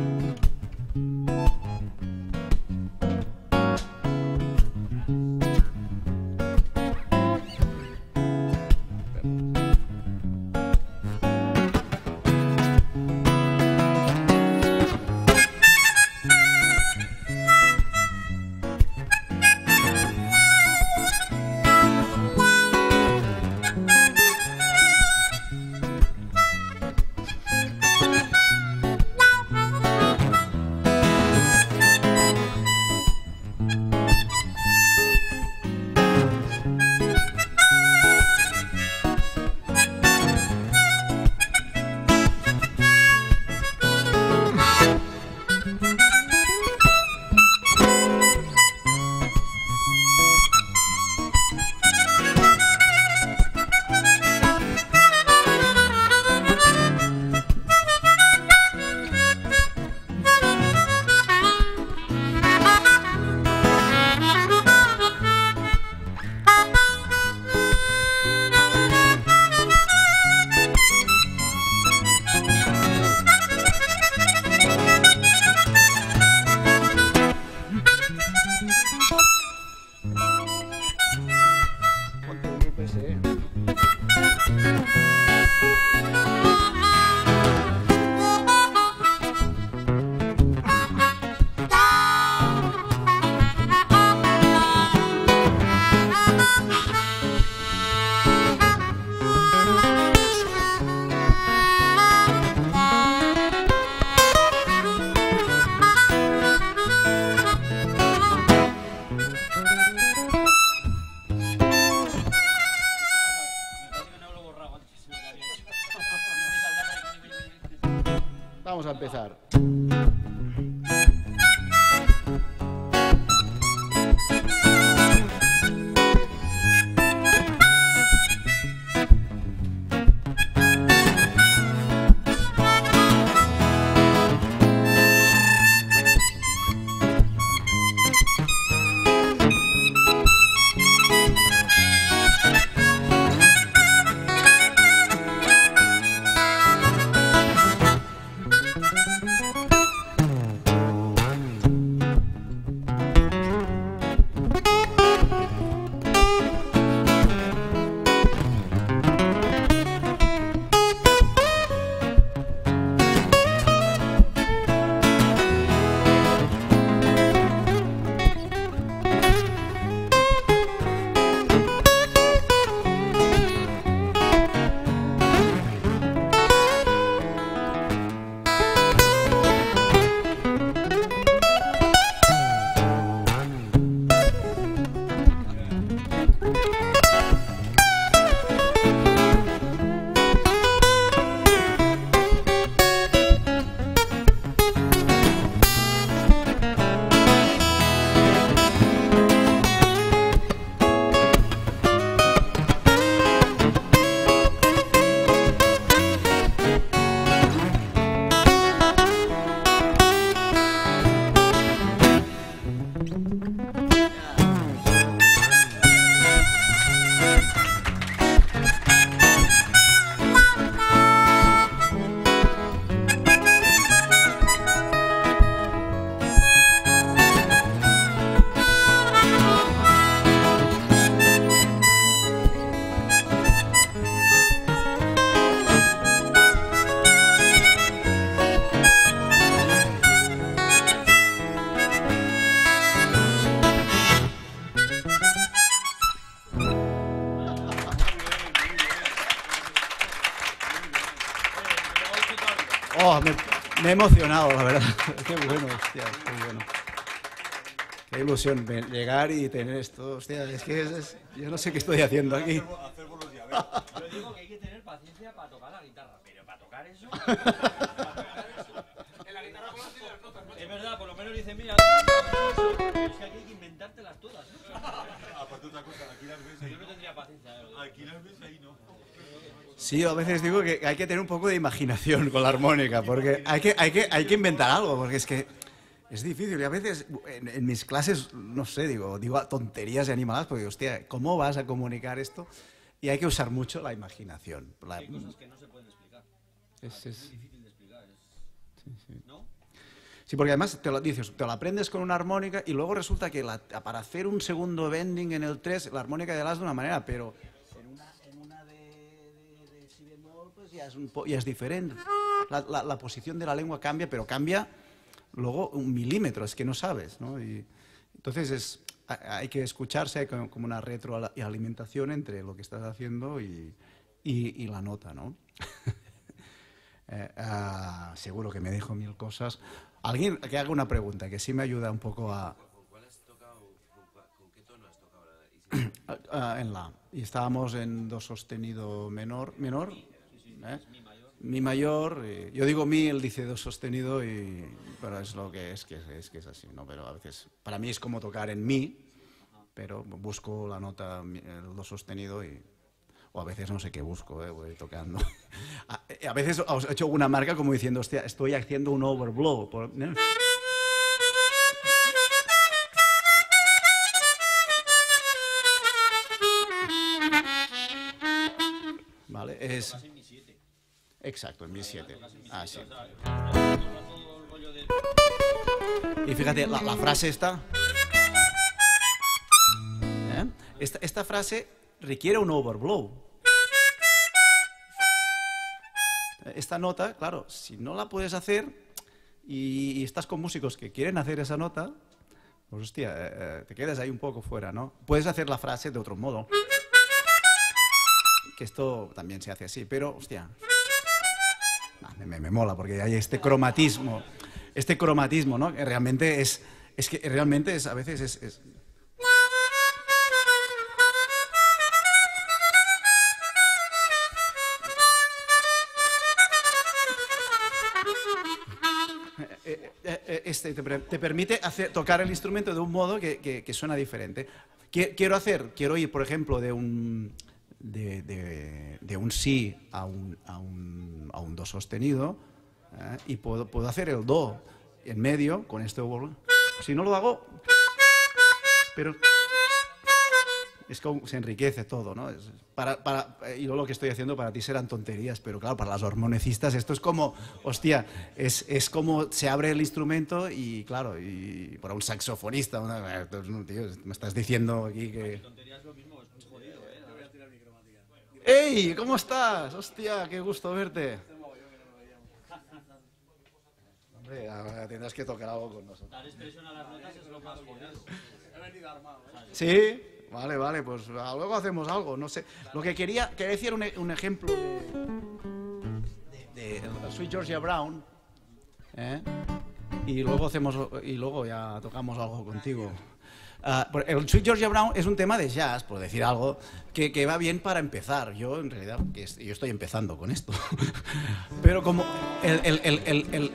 Speaker 1: Vamos a empezar. me he emocionado, la verdad. Qué bueno, hostia, qué bueno. Qué ilusión llegar y tener esto, hostia, es que es, es, yo no sé qué estoy haciendo aquí.
Speaker 2: Yo digo que hay que tener paciencia para tocar la guitarra, pero para tocar eso... En la guitarra con las notas, ¿no? Es verdad, por lo menos dicen, mira, pero es que aquí hay que inventártelas todas, ¿eh?
Speaker 3: Aparte otra cosa, aquí las ves ahí.
Speaker 2: Yo no tendría paciencia, ¿eh?
Speaker 3: Aquí las ves ahí, no.
Speaker 1: Sí, a veces digo que hay que tener un poco de imaginación con la armónica, porque hay que, hay que, hay que inventar algo, porque es que es difícil. Y a veces en, en mis clases, no sé, digo, digo tonterías y animadas, porque, hostia, ¿cómo vas a comunicar esto? Y hay que usar mucho la imaginación. La,
Speaker 2: Hay cosas que no se pueden explicar.
Speaker 1: es,
Speaker 2: Es
Speaker 1: es,
Speaker 2: muy difícil de explicar. Es...
Speaker 1: sí, sí.
Speaker 2: ¿No?
Speaker 1: Sí, porque además te lo dices, te lo aprendes con una armónica y luego resulta que la, para hacer un segundo bending en el tres, la armónica ya la das de una manera, pero en una, en una de, de, de si bemol, pues ya es, un po, ya es diferente. La, la, la posición de la lengua cambia, pero cambia luego un milímetro, es que no sabes, ¿no? Y entonces es, hay que escucharse, hay como una retroalimentación entre lo que estás haciendo y, y, y la nota, ¿no? eh, uh, seguro que me dejo mil cosas. Alguien que haga una pregunta, que sí me ayuda un poco a...
Speaker 4: ¿Con cuál has tocado? ¿Con, con qué tono has tocado? La,
Speaker 1: uh, en la. Y estábamos en do sostenido menor, menor, ¿eh?
Speaker 2: Mi mayor.
Speaker 1: Mi mayor, y yo digo mi, él dice do sostenido, y, pero es lo que es, que es, es que es así, ¿no? Pero a veces, para mí es como tocar en mi, pero busco la nota, el do sostenido y... O a veces no sé qué busco, eh, voy tocando. A, a veces os he hecho una marca como diciendo, hostia, estoy haciendo un overblow. Por, ¿eh? Vale, es...
Speaker 2: En mi siete.
Speaker 1: Exacto, en mi siete. Ah, sí.
Speaker 2: Todo el rollo del...
Speaker 1: Y fíjate, la, la frase esta, ¿eh? esta... Esta frase requiere un overblow. Esta nota, claro, si no la puedes hacer y, y estás con músicos que quieren hacer esa nota, pues hostia, eh, te quedas ahí un poco fuera, ¿no? Puedes hacer la frase de otro modo. Que esto también se hace así, pero, hostia, nah, me, me mola porque hay este cromatismo, este cromatismo, ¿no? Que realmente es, es que realmente es, a veces es... es Este te, te permite hacer, tocar el instrumento de un modo que, que, que suena diferente. Quiero hacer, quiero ir, por ejemplo, de un, de, de, de un si a un, a un, a un do sostenido, ¿eh? Y puedo, puedo hacer el do en medio con este. Si no lo hago, pero es como se enriquece todo, ¿no? Es para, para, y yo lo que estoy haciendo para ti serán tonterías, pero claro, para las hormonecistas esto es como, hostia, es, es como se abre el instrumento y claro, y para un saxofonista, una, no, tío, me estás diciendo aquí que...
Speaker 2: Tonterías lo mismo, es muy jodido, ¿eh? Voy a tirar mi cromática.
Speaker 1: ¡Ey! ¿Cómo estás? Hostia, qué gusto verte. Hombre, ahora tendrás que tocar algo con nosotros.
Speaker 2: Dar expresión a las notas es lo más jodido. He venido armado, ¿eh?
Speaker 1: ¿Sí? Vale, vale, pues luego hacemos algo, no sé. Lo que quería, quería decir un, un ejemplo de, de, de Sweet Georgia Brown, ¿eh? Y luego hacemos y luego ya tocamos algo contigo. Uh, el Sweet Georgia Brown es un tema de jazz, por decir algo, que, que va bien para empezar. Yo, en realidad, que es, yo estoy empezando con esto. Pero como el... el, el, el, el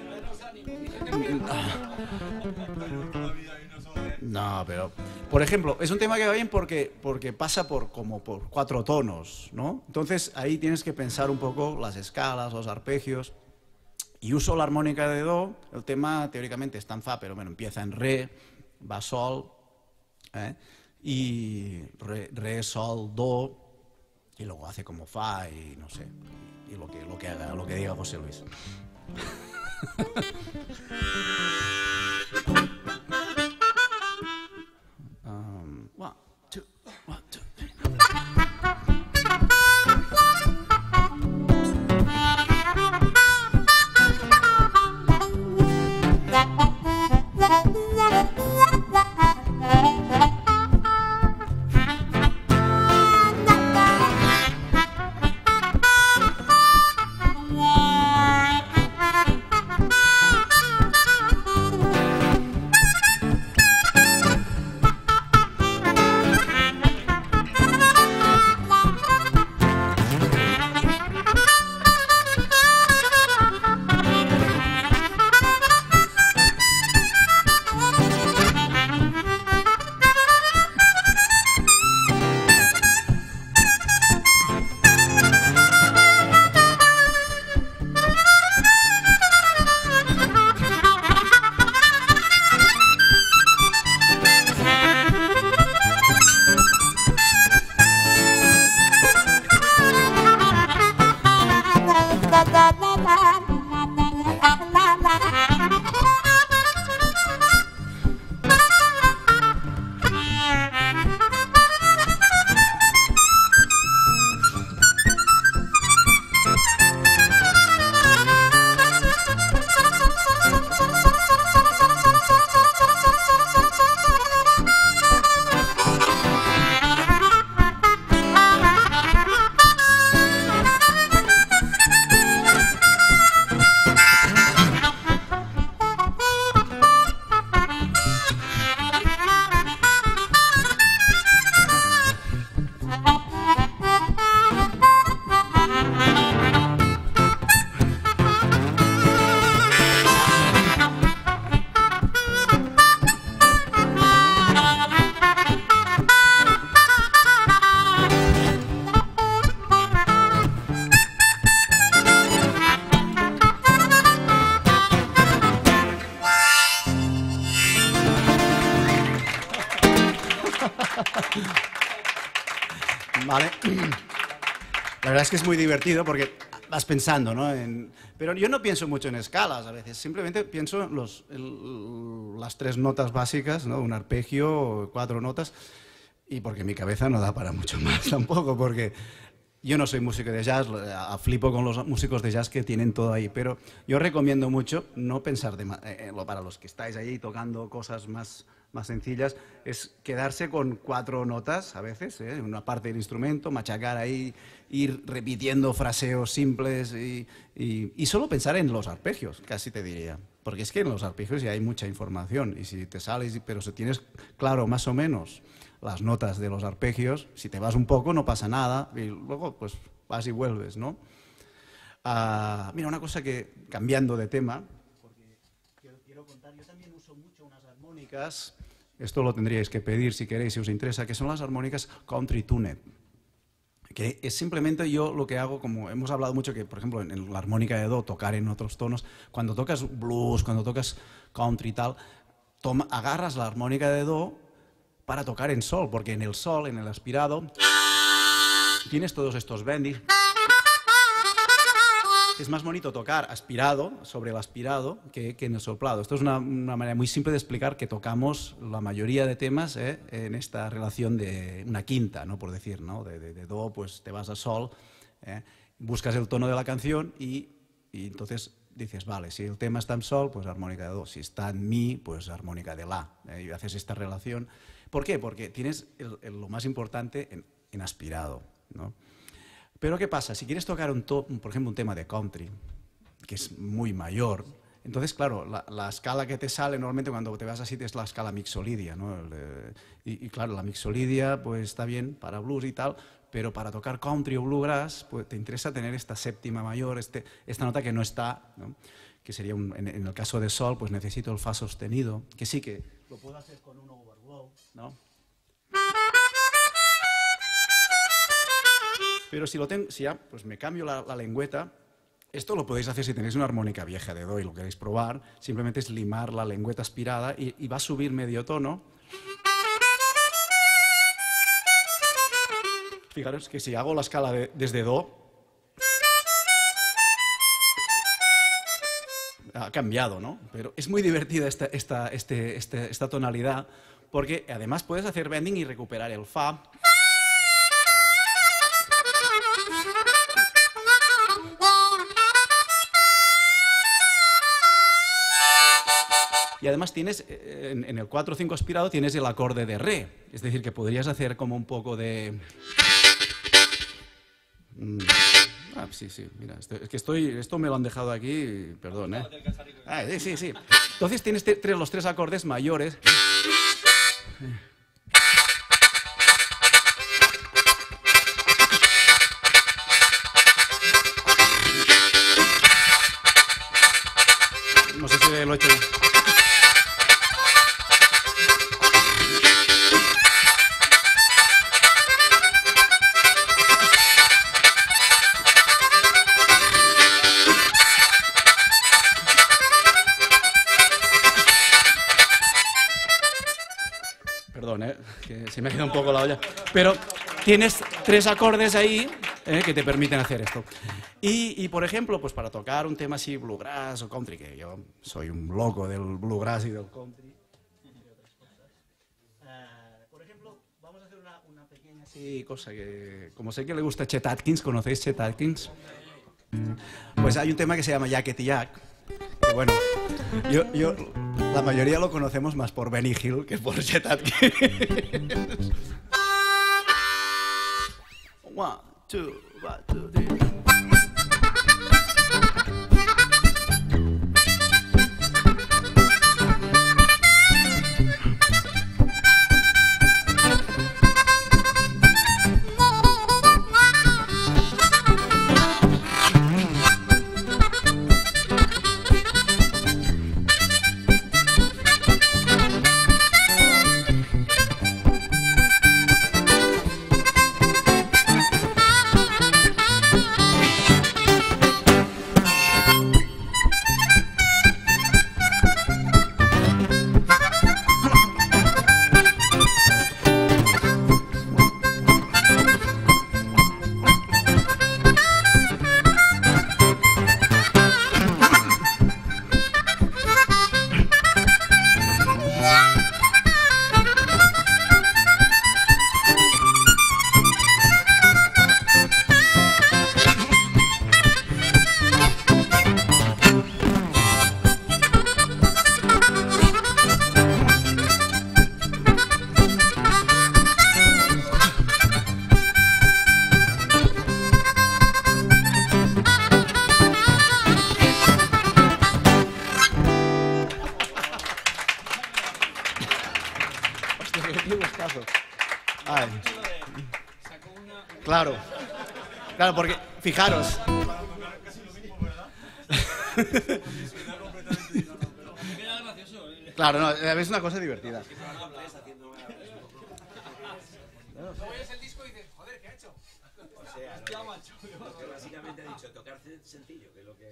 Speaker 1: no, pero por ejemplo, es un tema que va bien porque, porque pasa por como por cuatro tonos, ¿no? Entonces ahí tienes que pensar un poco las escalas, los arpegios. Y uso la armónica de do. El tema teóricamente está en fa, pero bueno, empieza en re, va sol, ¿eh? Y re, re, sol, do, y luego hace como fa y no sé, y lo que, lo que haga, lo que diga José Luis. um, one, two, one, two, three. ¿vale? La verdad es que es muy divertido porque vas pensando, ¿no? En, pero yo no pienso mucho en escalas a veces, simplemente pienso en los, el, las tres notas básicas, ¿no? Un arpegio, cuatro notas, y porque mi cabeza no da para mucho más tampoco, porque yo no soy músico de jazz, flipo con los músicos de jazz que tienen todo ahí, pero yo recomiendo mucho no pensar de, eh, para los que estáis ahí tocando cosas más, más sencillas, es quedarse con cuatro notas a veces, ¿eh? Una parte del instrumento, machacar ahí, ir repitiendo fraseos simples y, y, y solo pensar en los arpegios, casi te diría, porque es que en los arpegios ya hay mucha información y si te sales, pero si tienes claro más o menos las notas de los arpegios, si te vas un poco no pasa nada y luego pues vas y vuelves, ¿no? Uh, mira, una cosa que, cambiando de tema, porque quiero, quiero contar, yo también uso mucho unas armónicas, esto lo tendríais que pedir si queréis, si os interesa, que son las armónicas Country Tuned, que es simplemente yo lo que hago, como hemos hablado mucho, que por ejemplo en la armónica de do, tocar en otros tonos, cuando tocas blues, cuando tocas country y tal, toma, agarras la armónica de do para tocar en sol, porque en el sol, en el aspirado, tienes todos estos bendis. Es más bonito tocar aspirado, sobre el aspirado, que, que en el soplado. Esto es una, una manera muy simple de explicar que tocamos la mayoría de temas eh, en esta relación de una quinta, ¿no? Por decir, ¿no? De, de, de do, pues te vas a sol, eh, buscas el tono de la canción y, y entonces dices, vale, si el tema está en sol, pues armónica de do. Si está en mi, pues armónica de la. Eh, y haces esta relación. ¿Por qué? Porque tienes el, el, lo más importante en, en aspirado, ¿no? Pero ¿qué pasa? Si quieres tocar, un to, por ejemplo, un tema de country, que es muy mayor, entonces, claro, la, la escala que te sale normalmente cuando te vas así es la escala mixolidia, ¿no? El, eh, y, y claro, la mixolidia pues está bien para blues y tal, pero para tocar country o bluegrass pues, te interesa tener esta séptima mayor, este, esta nota que no está, ¿no? Que sería, un, en, en el caso de sol, pues necesito el fa sostenido, que sí que lo puedo hacer con un overblow, ¿no? Pero si, lo tengo, si ya pues me cambio la, la lengüeta, esto lo podéis hacer si tenéis una armónica vieja de do y lo queréis probar, simplemente es limar la lengüeta aspirada y, y va a subir medio tono. Fijaros que si hago la escala de, desde do, ha cambiado, ¿no? Pero es muy divertida esta, esta, este, este, esta tonalidad porque además puedes hacer bending y recuperar el fa. Y además tienes, en, en el cuatro cinco aspirado, tienes el acorde de re. Es decir, que podrías hacer como un poco de... Ah, sí, sí, mira, esto, es que estoy, esto me lo han dejado aquí, perdón, ¿eh? Ah, sí, sí, sí. Entonces tienes te, tres, los tres acordes mayores. No sé si lo he hecho bien. Perdón, ¿eh? Que se me ha ido un poco la olla. Pero tienes tres acordes ahí eh, que te permiten hacer esto. Y, y, por ejemplo, pues para tocar un tema así, bluegrass o country, que yo soy un loco del bluegrass y del country, entre otras cosas. Uh, por ejemplo, vamos a hacer una, una pequeña así, cosa que, como sé que le gusta Chet Atkins, ¿conocéis Chet Atkins? Pues hay un tema que se llama Yakety Yak, que bueno, yo, yo, la mayoría lo conocemos más por Benny Hill que por Chet Atkins. One, two, one, two, three. qué gustazo. Ay.
Speaker 2: Sacó una...
Speaker 1: Claro, claro, porque fijaros.
Speaker 2: Me queda gracioso.
Speaker 1: Claro, no, es una cosa divertida.
Speaker 5: Luego oyes el disco y dices, joder, ¿qué ha hecho?
Speaker 4: O sea, lo que, lo que básicamente ha dicho, tocar sencillo, que es lo que...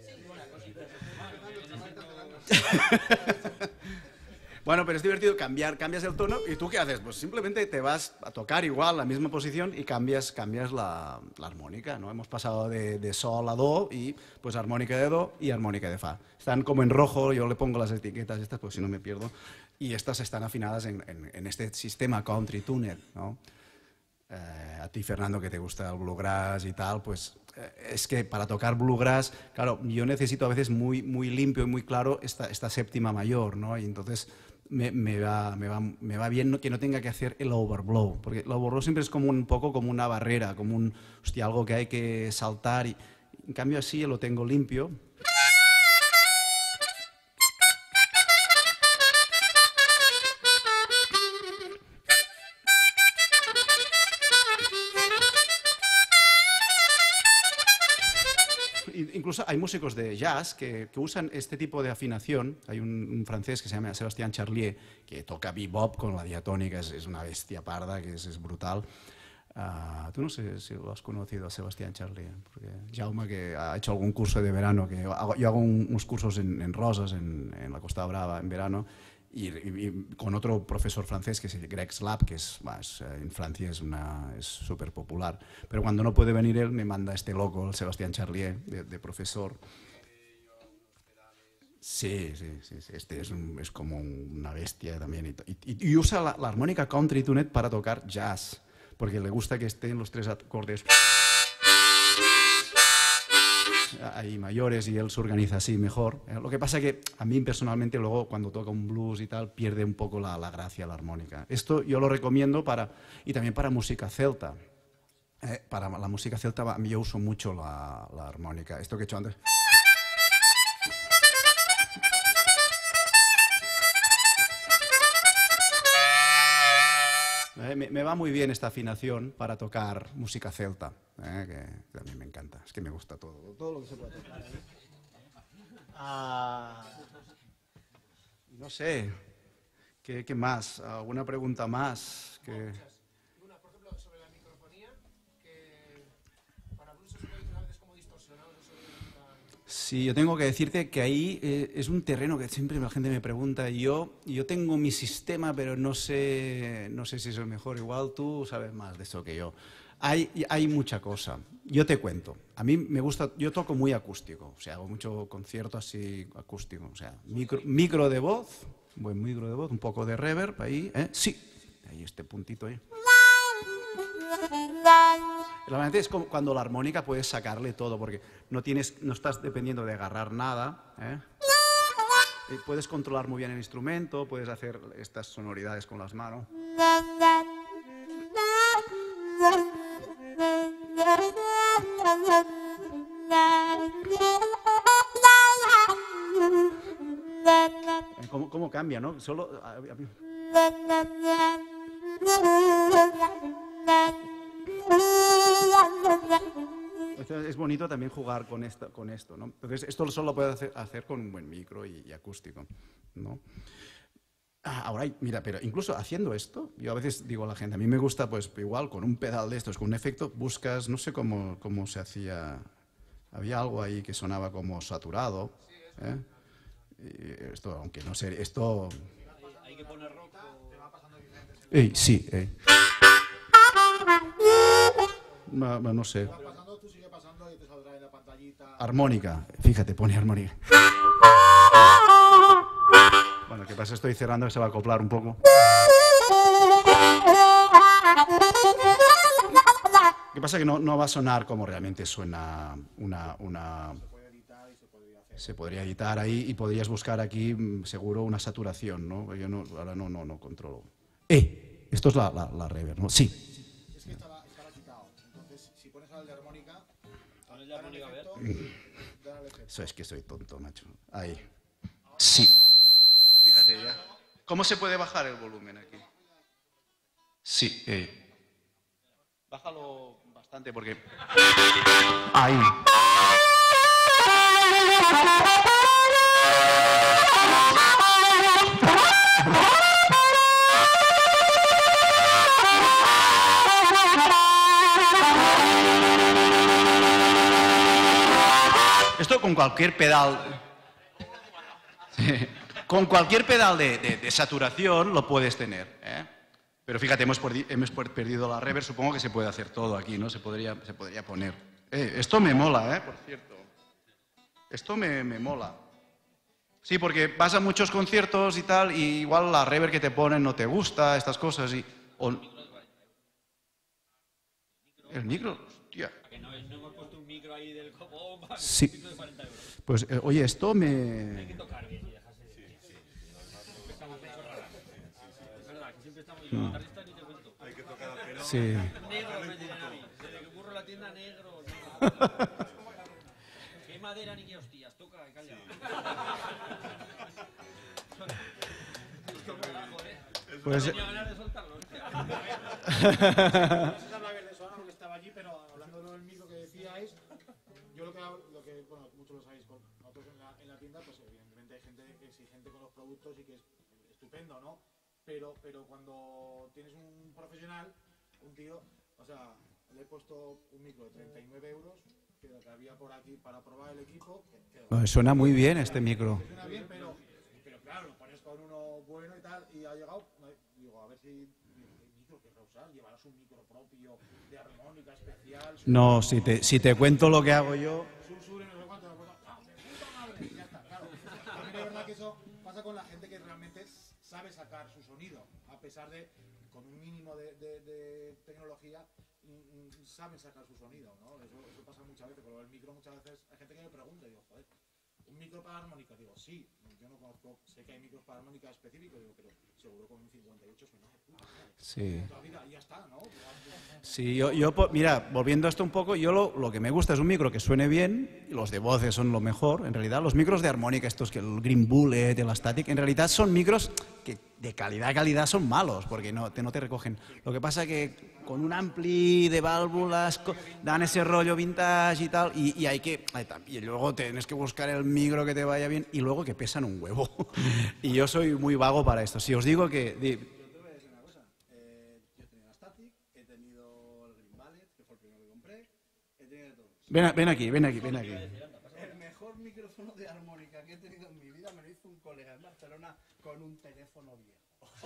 Speaker 1: Bueno, pero es divertido cambiar, cambias el tono y ¿tú qué haces? Pues simplemente te vas a tocar igual la misma posición y cambias, cambias la, la armónica, ¿no? Hemos pasado de, de sol a do y pues armónica de do y armónica de fa. Están como en rojo, yo le pongo las etiquetas estas, pues si no me pierdo, y estas están afinadas en, en, en este sistema country tuner, ¿no? Eh, a ti, Fernando, que te gusta el bluegrass y tal, pues eh, es que para tocar bluegrass, claro, yo necesito a veces muy, muy limpio y muy claro esta, esta séptima mayor, ¿no? Y entonces me, me, va, me, va, me va bien que no tenga que hacer el overblow, porque el overblow siempre es como un poco como una barrera, como un, hostia, algo que hay que saltar, y en cambio así lo tengo limpio. Incluso hay músicos de jazz que, que usan este tipo de afinación. Hay un, un francés que se llama Sébastien Charlier que toca bebop con la diatónica, es, es una bestia parda, que es, es brutal. Uh, tú no sé si lo has conocido a Sébastien Charlier, porque Jaume, que ha hecho algún curso de verano, que hago, yo hago un, unos cursos en, en Rosas, en, en la Costa Brava, en verano, y, y, y con otro profesor francés que es Greg Slap, que es, más, en Francia es súper popular. Pero cuando no puede venir él, me manda este loco, el Sébastien Charlier, de, de profesor. Sí, sí, sí, sí. Este es, un, es como una bestia también. Y, y, y usa la, la armónica country tunet para tocar jazz, porque le gusta que estén los tres acordes ahí mayores y él se organiza así mejor. Lo que pasa es que a mí personalmente luego cuando toca un blues y tal pierde un poco la, la gracia la armónica. Esto yo lo recomiendo para, y también para música celta. Eh, para la música celta a mí yo uso mucho la, la armónica. Esto que he hecho antes. Eh, me, me va muy bien esta afinación para tocar música celta, eh, que, que a mí me encanta, es que me gusta todo, todo lo que se puede tocar. ¿Eh? Ah, no sé, ¿qué, qué más? ¿Alguna pregunta más? Que...
Speaker 5: Una, por ejemplo, sobre la microfonía, que para blues se puede decir a veces como distorsionado, no se ve tan...
Speaker 1: Sí, yo tengo que decirte que ahí eh, es un terreno que siempre la gente me pregunta, y yo, yo tengo mi sistema, pero no sé, no sé si es el mejor. Igual tú sabes más de eso que yo. Hay, hay mucha cosa. Yo te cuento. A mí me gusta, yo toco muy acústico, o sea, hago mucho concierto así acústico, o sea, micro, micro de voz, un buen micro de voz, un poco de reverb ahí, ¿eh? Sí, ahí este puntito ahí. La verdad es como cuando la armónica puedes sacarle todo, porque no, tienes, no estás dependiendo de agarrar nada, ¿eh? Y puedes controlar muy bien el instrumento, puedes hacer estas sonoridades con las manos. ¿Cómo, cómo cambia, no? Solo... A, a mí... Es bonito también jugar con esto, con esto, ¿no? Entonces, esto solo lo puedes hacer, hacer con un buen micro y, y acústico, ¿no? Ah, ahora, mira, pero incluso haciendo esto, yo a veces digo a la gente, a mí me gusta, pues igual, con un pedal de estos, con un efecto, buscas, no sé cómo, cómo se hacía, había algo ahí que sonaba como saturado, ¿eh? Y esto, aunque no sé, esto...
Speaker 2: Hay que poner rock.
Speaker 1: Ey, sí, ey. No, no sé. Armónica, fíjate, pone armónica. Bueno, ¿qué pasa? Estoy cerrando, que se va a acoplar un poco. ¿Qué pasa? Que no, no va a sonar como realmente suena una... una... Se podría editar ahí y podrías buscar aquí seguro una saturación, ¿no? Yo no, ahora no, no, no controlo. ¡Eh! Esto es la, la, la reverb, ¿no? Sí.
Speaker 5: Es que estaba, estaba quitado. Entonces, si pones al de armónica...
Speaker 2: Pones la armónica a ver.
Speaker 1: Eso es que soy tonto, macho. Ahí. Sí. Fíjate ya. ¿Cómo se puede bajar el volumen aquí? Sí. Eh. Bájalo bastante porque... Ahí. Esto con cualquier pedal, sí, con cualquier pedal de, de, de saturación lo puedes tener, ¿eh? Pero fíjate, hemos, hemos perdido la reverb, supongo que se puede hacer todo aquí, ¿no? Se podría, se podría poner. Eh, esto me mola, ¿eh? Por cierto. Esto me, me mola. Sí, porque vas a muchos conciertos y tal, y igual la reverb que te ponen no te gusta, estas cosas, y... O... El micro, hostia.
Speaker 2: Que no, no hemos puesto un micro ahí del copón.
Speaker 1: Sí.
Speaker 2: De cuarenta euros.
Speaker 1: Pues, eh, oye, esto
Speaker 2: Hay que
Speaker 1: me...
Speaker 2: tocar bien y dejarse de... Sí, sí. Siempre estamos hechos raras. Es verdad, que siempre estamos... Los guitarristas ni te cuento.
Speaker 3: Hay que tocar al pelo.
Speaker 1: Sí.
Speaker 2: Negro me tienen a mí. Desde que curro la tienda, negro. negro. Qué madera ni qué hostias. Toca, calla.
Speaker 1: Pues...
Speaker 2: Tenía ganas de soltarlo.
Speaker 5: No sé si habla de eso, porque estaba allí, pero hablando del micro que decíais, yo lo que, lo que bueno, muchos lo sabéis, con nosotros en la, en la tienda, pues evidentemente hay gente exigente con los productos y que es estupendo, ¿no? Pero, pero cuando tienes un profesional, un tío, o sea, le he puesto un micro de treinta y nueve euros, que lo que había por aquí para probar el equipo. Que, que,
Speaker 1: Bueno, suena muy bien este micro.
Speaker 5: Suena bien, pero, pero claro, lo pones con uno bueno y tal, y ha llegado, digo, a ver si... ¿Llevarás un micro propio de armónica especial?
Speaker 1: No, si te, si te cuento lo que hago yo...
Speaker 5: Susure, no sé cuánto, no, de puta madre, ya está, claro. También es verdad que eso pasa con la gente que realmente sabe sacar su sonido, a pesar de, con un mínimo de, de, de tecnología, saben sacar su sonido, ¿no? Eso, eso pasa muchas veces, pero el micro muchas veces hay gente que me pregunta, digo, joder, ¿un micro para armónica? Digo, sí, yo no conozco, sé que hay micros para armónica específicos, digo, pero seguro con un cincuenta y ocho suena de puta madre.
Speaker 1: Sí.
Speaker 5: Toda la vida, y ya está, ¿no?
Speaker 1: Sí, yo, yo, mira, volviendo a esto un poco, yo lo, lo que me gusta es un micro que suene bien, y los de voces son lo mejor, en realidad. Los micros de armónica, estos que el Green Bullet, el Astatic, en realidad son micros que de calidad, calidad son malos, porque no te, no te recogen. Lo que pasa que con un ampli de válvulas dan ese rollo vintage y tal, y, y hay que, y luego tienes que buscar el micro que te vaya bien, y luego que pesan un huevo. Y yo soy muy vago para esto. Si os digo que... Di, Ven, ven aquí, ven aquí, ven aquí.
Speaker 6: El mejor micrófono de armónica que he tenido en mi vida me lo hizo un colega en Barcelona con un teléfono viejo.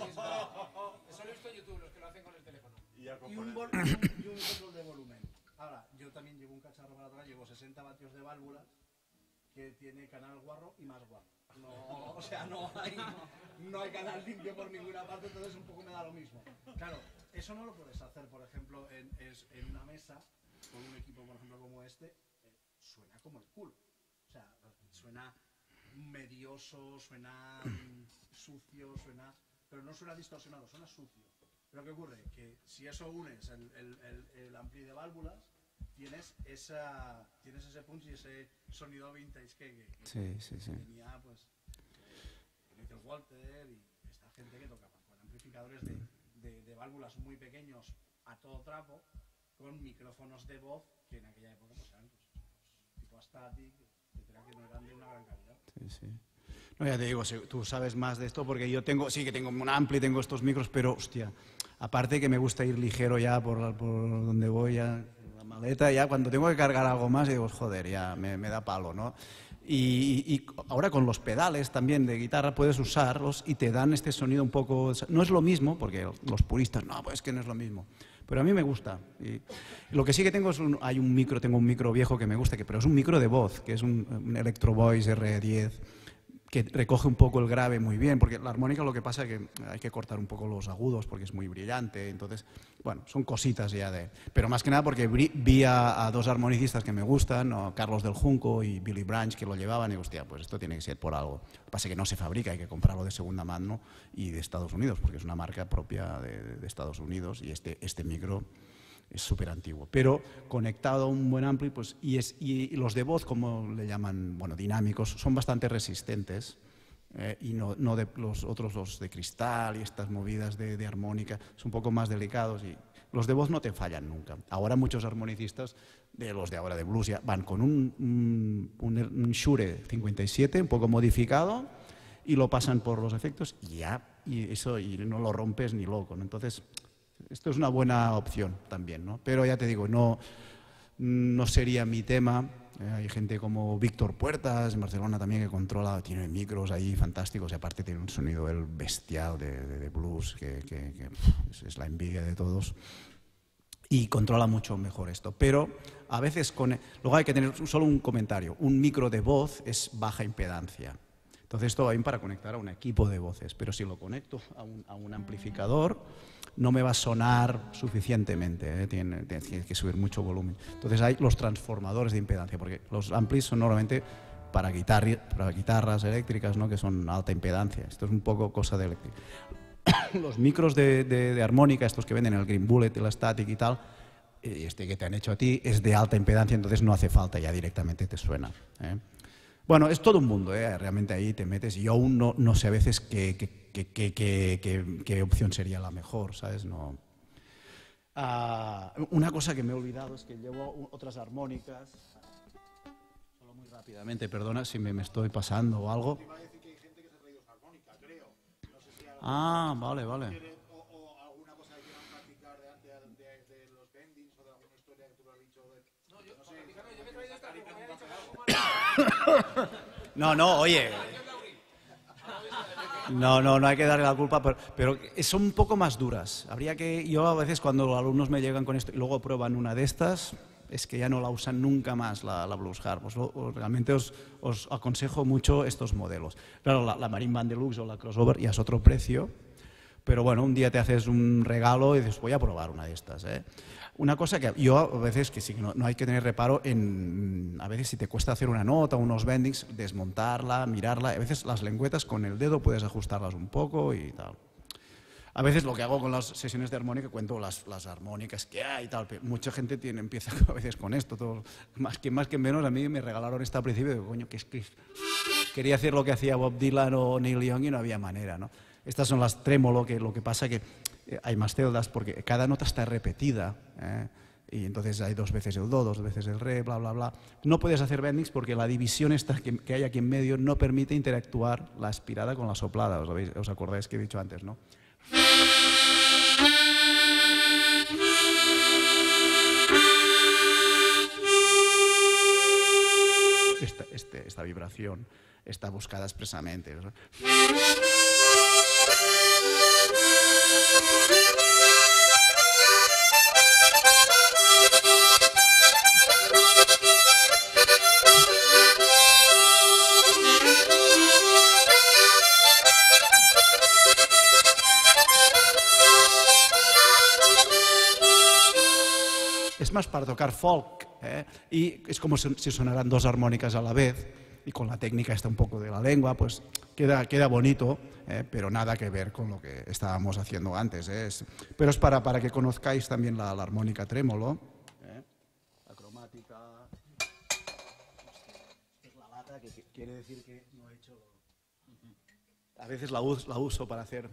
Speaker 5: Eso lo he visto en YouTube, los que lo hacen con el teléfono.
Speaker 6: Y un, vol y un control de volumen. Ahora, yo también llevo un cacharro para atrás, llevo sesenta vatios de válvulas que tiene canal guarro y más guarro. No, o sea, no hay, no, no hay canal limpio por ninguna parte, entonces un poco me da lo mismo. Claro, eso no lo puedes hacer, por ejemplo, en, es, en una mesa con un equipo, por ejemplo, como este, eh, suena como el culo. O sea, suena medioso, suena sucio, suena... Pero no suena distorsionado, suena sucio. Pero ¿qué ocurre? Que si eso unes el, el, el, el ampli de válvulas, tienes, esa, tienes ese punch y ese sonido vintage que, que, que
Speaker 1: sí, sí, sí.
Speaker 6: tenía, pues, Michael Walter y esta gente que toca con amplificadores de, de, de válvulas muy pequeños a todo trapo, con micrófonos de voz que en aquella época pues eran pues, tipo Astatic, etcétera, que no eran de una gran calidad.
Speaker 1: Sí, sí. No, ya te digo, tú sabes más de esto porque yo tengo, sí que tengo un ampli, tengo estos micros, pero hostia, aparte que me gusta ir ligero ya por, por donde voy, ya la maleta, ya cuando tengo que cargar algo más, digo, joder, ya me, me da palo, ¿no? Y, y ahora con los pedales también de guitarra puedes usarlos y te dan este sonido un poco... No es lo mismo, porque los puristas, no, pues es que no es lo mismo. Pero a mí me gusta. Y lo que sí que tengo es un, hay un micro, tengo un micro viejo que me gusta, que, pero es un micro de voz, que es un, un Electro Voice R diez, que recoge un poco el grave muy bien, porque la armónica lo que pasa es que hay que cortar un poco los agudos porque es muy brillante, entonces, bueno, son cositas ya de... Pero más que nada porque vi a, a dos armonicistas que me gustan, ¿no? Carlos del Junco y Billy Branch, que lo llevaban, y hostia, pues esto tiene que ser por algo. Lo que pasa es que no se fabrica, hay que comprarlo de segunda mano y de Estados Unidos, porque es una marca propia de, de Estados Unidos, y este, este micro es súper antiguo, pero conectado a un buen ampli, pues, y, es, y los de voz, como le llaman, bueno, dinámicos, son bastante resistentes, eh, y no, no de los otros, los de cristal y estas movidas de, de armónica, son un poco más delicados y los de voz no te fallan nunca. Ahora muchos armonicistas, de los de ahora de blues, ya van con un, un, un, un Shure cincuenta y siete un poco modificado y lo pasan por los efectos y ya, y eso y no lo rompes ni loco, ¿no? Entonces, esto es una buena opción también, ¿no? Pero ya te digo, no, no sería mi tema. Eh, hay gente como Víctor Puertas en Barcelona también que controla, tiene micros ahí fantásticos y aparte tiene un sonido el bestial de, de, de blues que, que, que es, es la envidia de todos y controla mucho mejor esto. Pero a veces, con, luego hay que tener solo un comentario, un micro de voz es baja impedancia. Entonces esto va bien para conectar a un equipo de voces, pero si lo conecto a un, a un amplificador no me va a sonar suficientemente, ¿eh? tiene, tiene que subir mucho volumen. Entonces hay los transformadores de impedancia, porque los amplis son normalmente para, guitarri, para guitarras eléctricas, ¿no? Que son alta impedancia. Esto es un poco cosa de eléctrica. Los micros de, de, de armónica, estos que venden en el Green Bullet, el Static y tal, y este que te han hecho a ti es de alta impedancia, entonces no hace falta, ya directamente te suena, ¿eh? Bueno, es todo un mundo, ¿eh? Realmente ahí te metes y yo aún no, no sé a veces qué, qué, qué, qué, qué, qué, qué opción sería la mejor, ¿sabes? No. Uh, una cosa que me he olvidado es que llevo otras armónicas, solo muy rápidamente, perdona si me, me estoy pasando o algo. Ah, vale, vale.
Speaker 5: O, o alguna cosa que quieran practicar de, de, de, de los bendings o de alguna historia que tú lo has dicho. De, no, yo, no sé, yo me he traído esta
Speaker 1: No, no, oye. No, no, no hay que darle la culpa, pero, pero son un poco más duras. Habría que, yo a veces cuando los alumnos me llegan con esto y luego prueban una de estas, es que ya no la usan nunca más la, la Blues Harp. Os, os, realmente os, os aconsejo mucho estos modelos. Claro, la, la Marine Band Deluxe o la Crossover ya es otro precio, pero bueno, un día te haces un regalo y dices, voy a probar una de estas, ¿eh? Una cosa que yo a veces, que sí, no, no hay que tener reparo en, a veces si te cuesta hacer una nota, unos bendings, desmontarla, mirarla, a veces las lengüetas con el dedo puedes ajustarlas un poco y tal. A veces lo que hago con las sesiones de armónica, cuento las, las armónicas que hay y tal, pero mucha gente tiene, empieza a veces con esto, todo, más, que, más que menos a mí me regalaron esta al principio, digo, coño, que es que quería hacer lo que hacía Bob Dylan o Neil Young y no había manera, ¿no? Estas son las trémolo, que lo que pasa que hay más celdas porque cada nota está repetida, ¿eh? Y entonces hay dos veces el do, dos veces el re, bla, bla, bla. No puedes hacer bendings porque la división esta que, que hay aquí en medio no permite interactuar la aspirada con la soplada. ¿Os, habéis, os acordáis que he dicho antes, no? Esta, este, esta vibración está buscada expresamente, ¿no? Es más para tocar folk, ¿eh? Y es como si sonaran dos armónicas a la vez y con la técnica esta un poco de la lengua, pues queda, queda bonito, ¿eh? Pero nada que ver con lo que estábamos haciendo antes, ¿eh? Es, pero es para, para que conozcáis también la, la armónica trémolo, ¿eh? La cromática. Es la lata, que quiere decir que no he hecho... A veces la, us, la uso para hacer...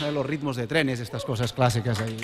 Speaker 1: ¿sabes? Los ritmos de trenes, estas cosas clásicas ahí.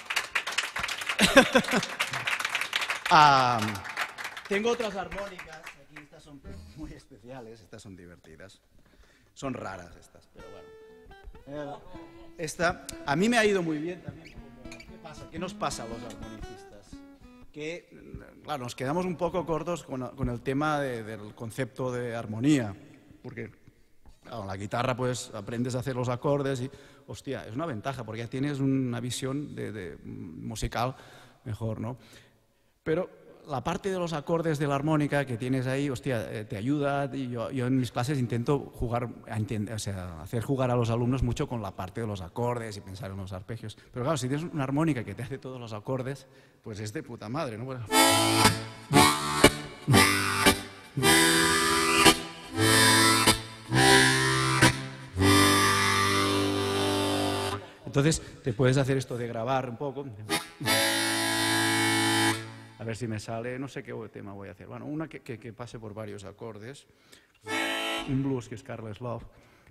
Speaker 1: um, tengo otras armónicas, aquí estas son muy especiales, estas son divertidas. Son raras estas, pero bueno. Esta, a mí me ha ido muy bien también. ¿Qué pasa? ¿Qué nos pasa a los armonicistas? Que, claro, nos quedamos un poco cortos con, con el tema de, del concepto de armonía, porque claro, en la guitarra pues aprendes a hacer los acordes y, hostia, es una ventaja, porque ya tienes una visión de, de musical mejor, ¿no? Pero la parte de los acordes de la armónica que tienes ahí, hostia, eh, te ayuda. Y yo, yo en mis clases intento jugar, o sea, hacer jugar a los alumnos mucho con la parte de los acordes y pensar en los arpegios. Pero claro, si tienes una armónica que te hace todos los acordes, pues es de puta madre, ¿no? Bueno. Entonces te puedes hacer esto de grabar un poco. A ver si me sale, no sé qué tema voy a hacer. Bueno, una que, que, que pase por varios acordes. Un blues que es Careless Love.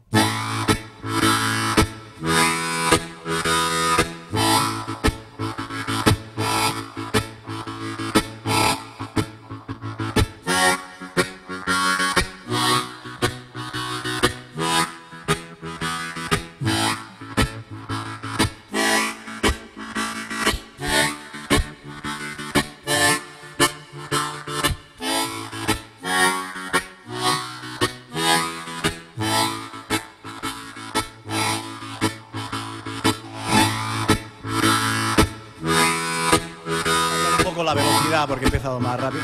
Speaker 1: La velocidad porque he empezado más rápido.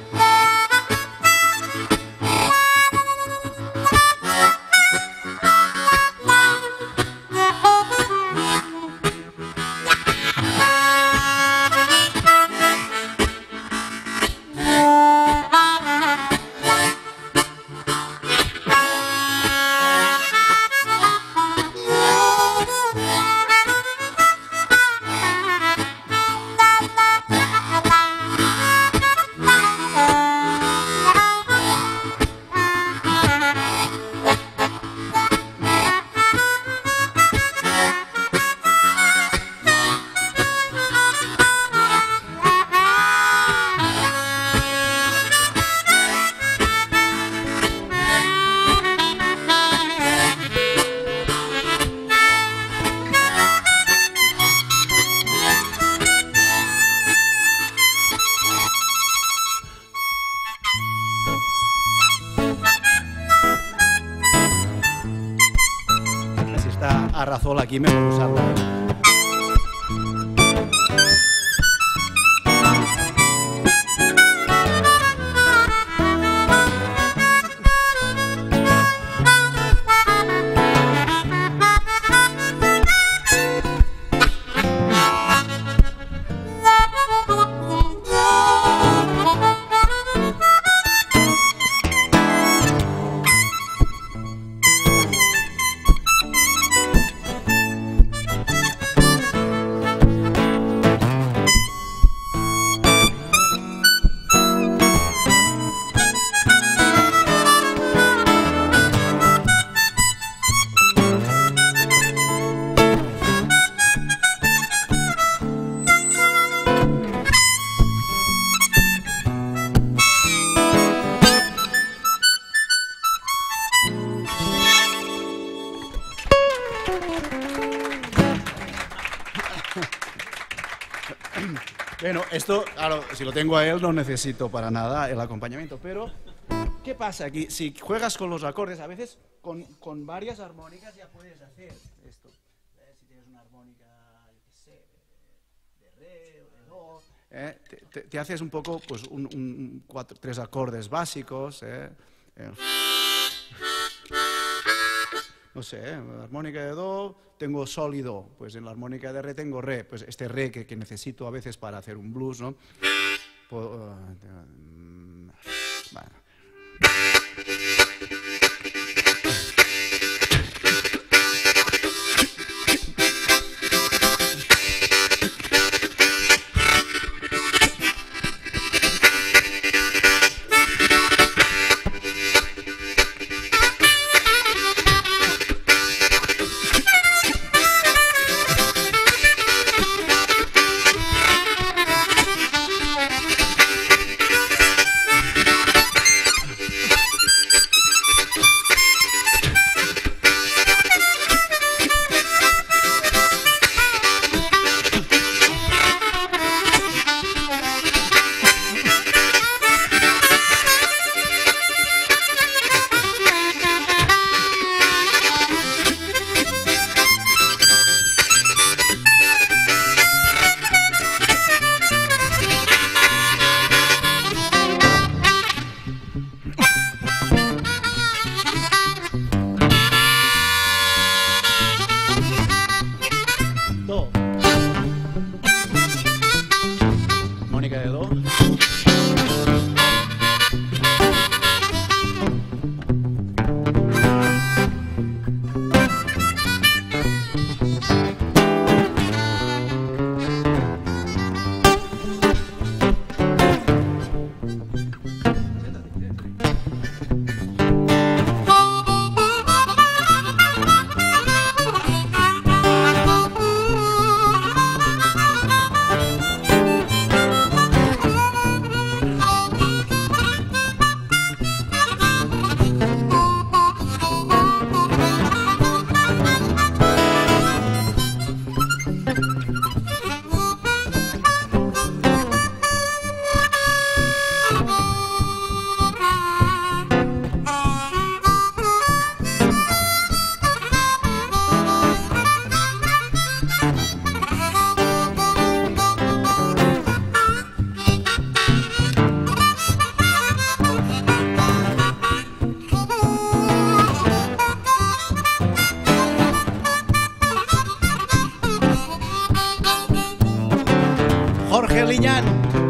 Speaker 1: A Razol aquí me voy a usarla. Bueno, esto, claro, si lo tengo a él no necesito para nada el acompañamiento, pero ¿qué pasa aquí? Si juegas con los acordes, a veces con, con varias armónicas ya puedes hacer esto. ¿Eh? Si tienes una armónica, yo qué sé, de re o de do, ¿eh? te, te, te haces un poco, pues, un, un, cuatro, tres acordes básicos, ¿eh? Eh. No sé, ¿eh? La armónica de do, tengo sol y do, pues en la armónica de re tengo re, pues este re que, que necesito a veces para hacer un blues, ¿no? Pues, uh, bueno. Mónica de Do. Jorge Liñán.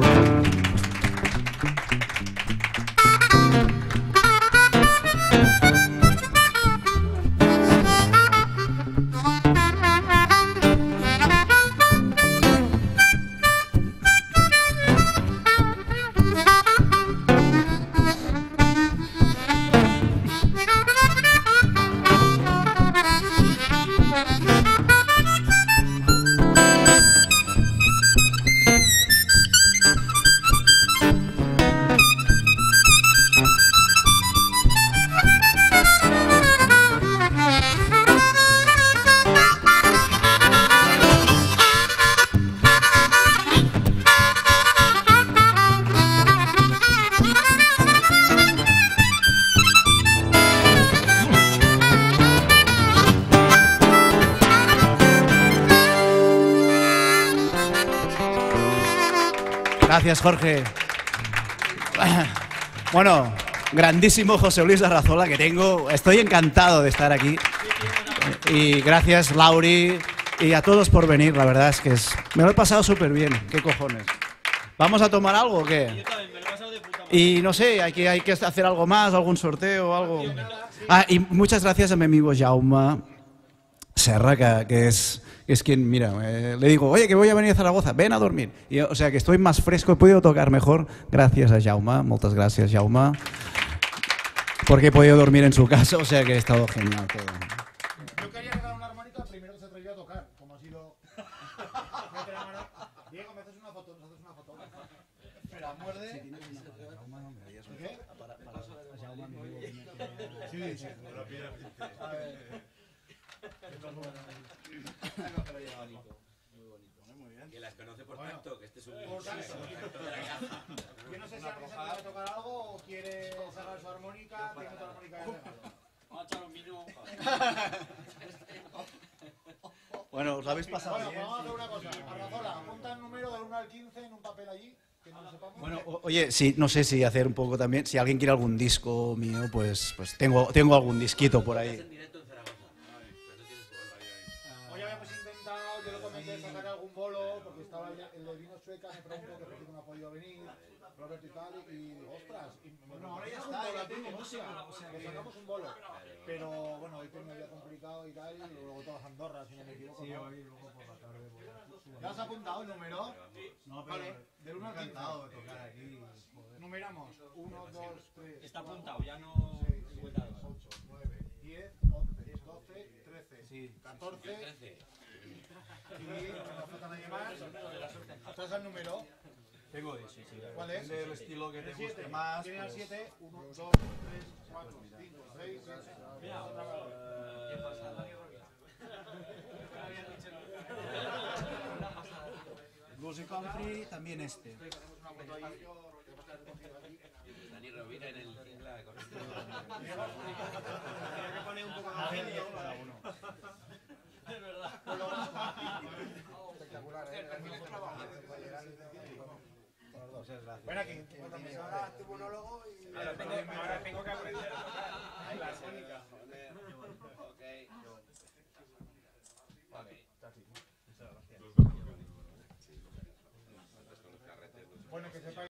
Speaker 1: Gracias, Jorge. Bueno, grandísimo José Luis Arrazola que tengo. Estoy encantado de estar aquí. Y gracias, Lauri, y a todos por venir. La verdad es que es, me lo he pasado súper bien. ¿Qué cojones? ¿Vamos a tomar algo o qué?
Speaker 2: Yo también me lo he pasado de puta madre.
Speaker 1: Y no sé, hay que, hay que hacer algo más, algún sorteo o algo. Ah, y muchas gracias a mi amigo Jaume Serra, que, que es... Es quien, mira, eh, le digo, oye, que voy a venir a Zaragoza, ven a dormir. Y, o sea, que estoy más fresco, he podido tocar mejor gracias a Jaume. Muchas gracias, Jaume. Porque he podido dormir en su casa, o sea que ha estado genial todo.
Speaker 5: Yo quería regalar una armónica, primero se atrevió a tocar, como ha sido... Diego, ¿me haces una foto? ¿Me haces una foto? Espera, muerde. ¿Qué? Sí, sí. A ver.
Speaker 4: Que las conoce por tacto, que este es un...
Speaker 5: Por tacto. Yo no sé si alguien se puede tocar algo o quiere sacar su armónica, tiene otra armónica de regalo.
Speaker 2: Vamos a echar un vino.
Speaker 1: Bueno, os lo habéis pasado
Speaker 5: Bueno,
Speaker 1: bien.
Speaker 5: pues vamos a hacer una cosa. Arrazola, apunta el número del uno al quince en un papel allí, que no lo sepamos.
Speaker 1: Bueno, o- oye, sí, no sé si hacer un poco también, si alguien quiere algún disco mío, pues, pues tengo, tengo algún disquito por ahí.
Speaker 4: en directo en Zaragoza. Pero no tienes bol, ahí, ahí.
Speaker 5: Hoy habíamos intentado, yo lo comenté, sacar algún bolo, porque estaba el, el de vino sueca, me preguntó que por qué no ha podido venir, Roberto y tal, y digo, ostras, y me no, ahora ya está, ya tengo, o sea, que sacamos un bolo. Pero bueno, hoy tengo un día complicado y tal, y luego todas Andorra, si no me equivoco. Sí, hoy luego por la tarde voy a... ¿Ya has apuntado el número? No, pero vale, del uno al quince. Encantado de tocar aquí. Numeramos uno, dos, tres,
Speaker 2: Está apuntado, ya no...
Speaker 5: ocho, nueve, diez, once, doce, trece, catorce y nos faltan ahí más. ¿Traes el número?
Speaker 6: Tengo ese, sí.
Speaker 5: ¿Cuál es?
Speaker 6: El estilo que te
Speaker 5: siete.
Speaker 6: guste más.
Speaker 5: Tiene el
Speaker 6: pues,
Speaker 5: siete, uno, dos, tres, cuatro, cinco, seis, siete.
Speaker 2: ¿Qué pasa?
Speaker 1: Blues y country, también este.
Speaker 4: Dani Rovira en el Cingla con este.
Speaker 2: Tenía que poner un poco de genio. Es verdad.
Speaker 5: Espectacular, ¿eh? Ven aquí. Ahora tu monólogo y...
Speaker 2: Ahora tengo, ahora tengo que aprender a tocar la armónica.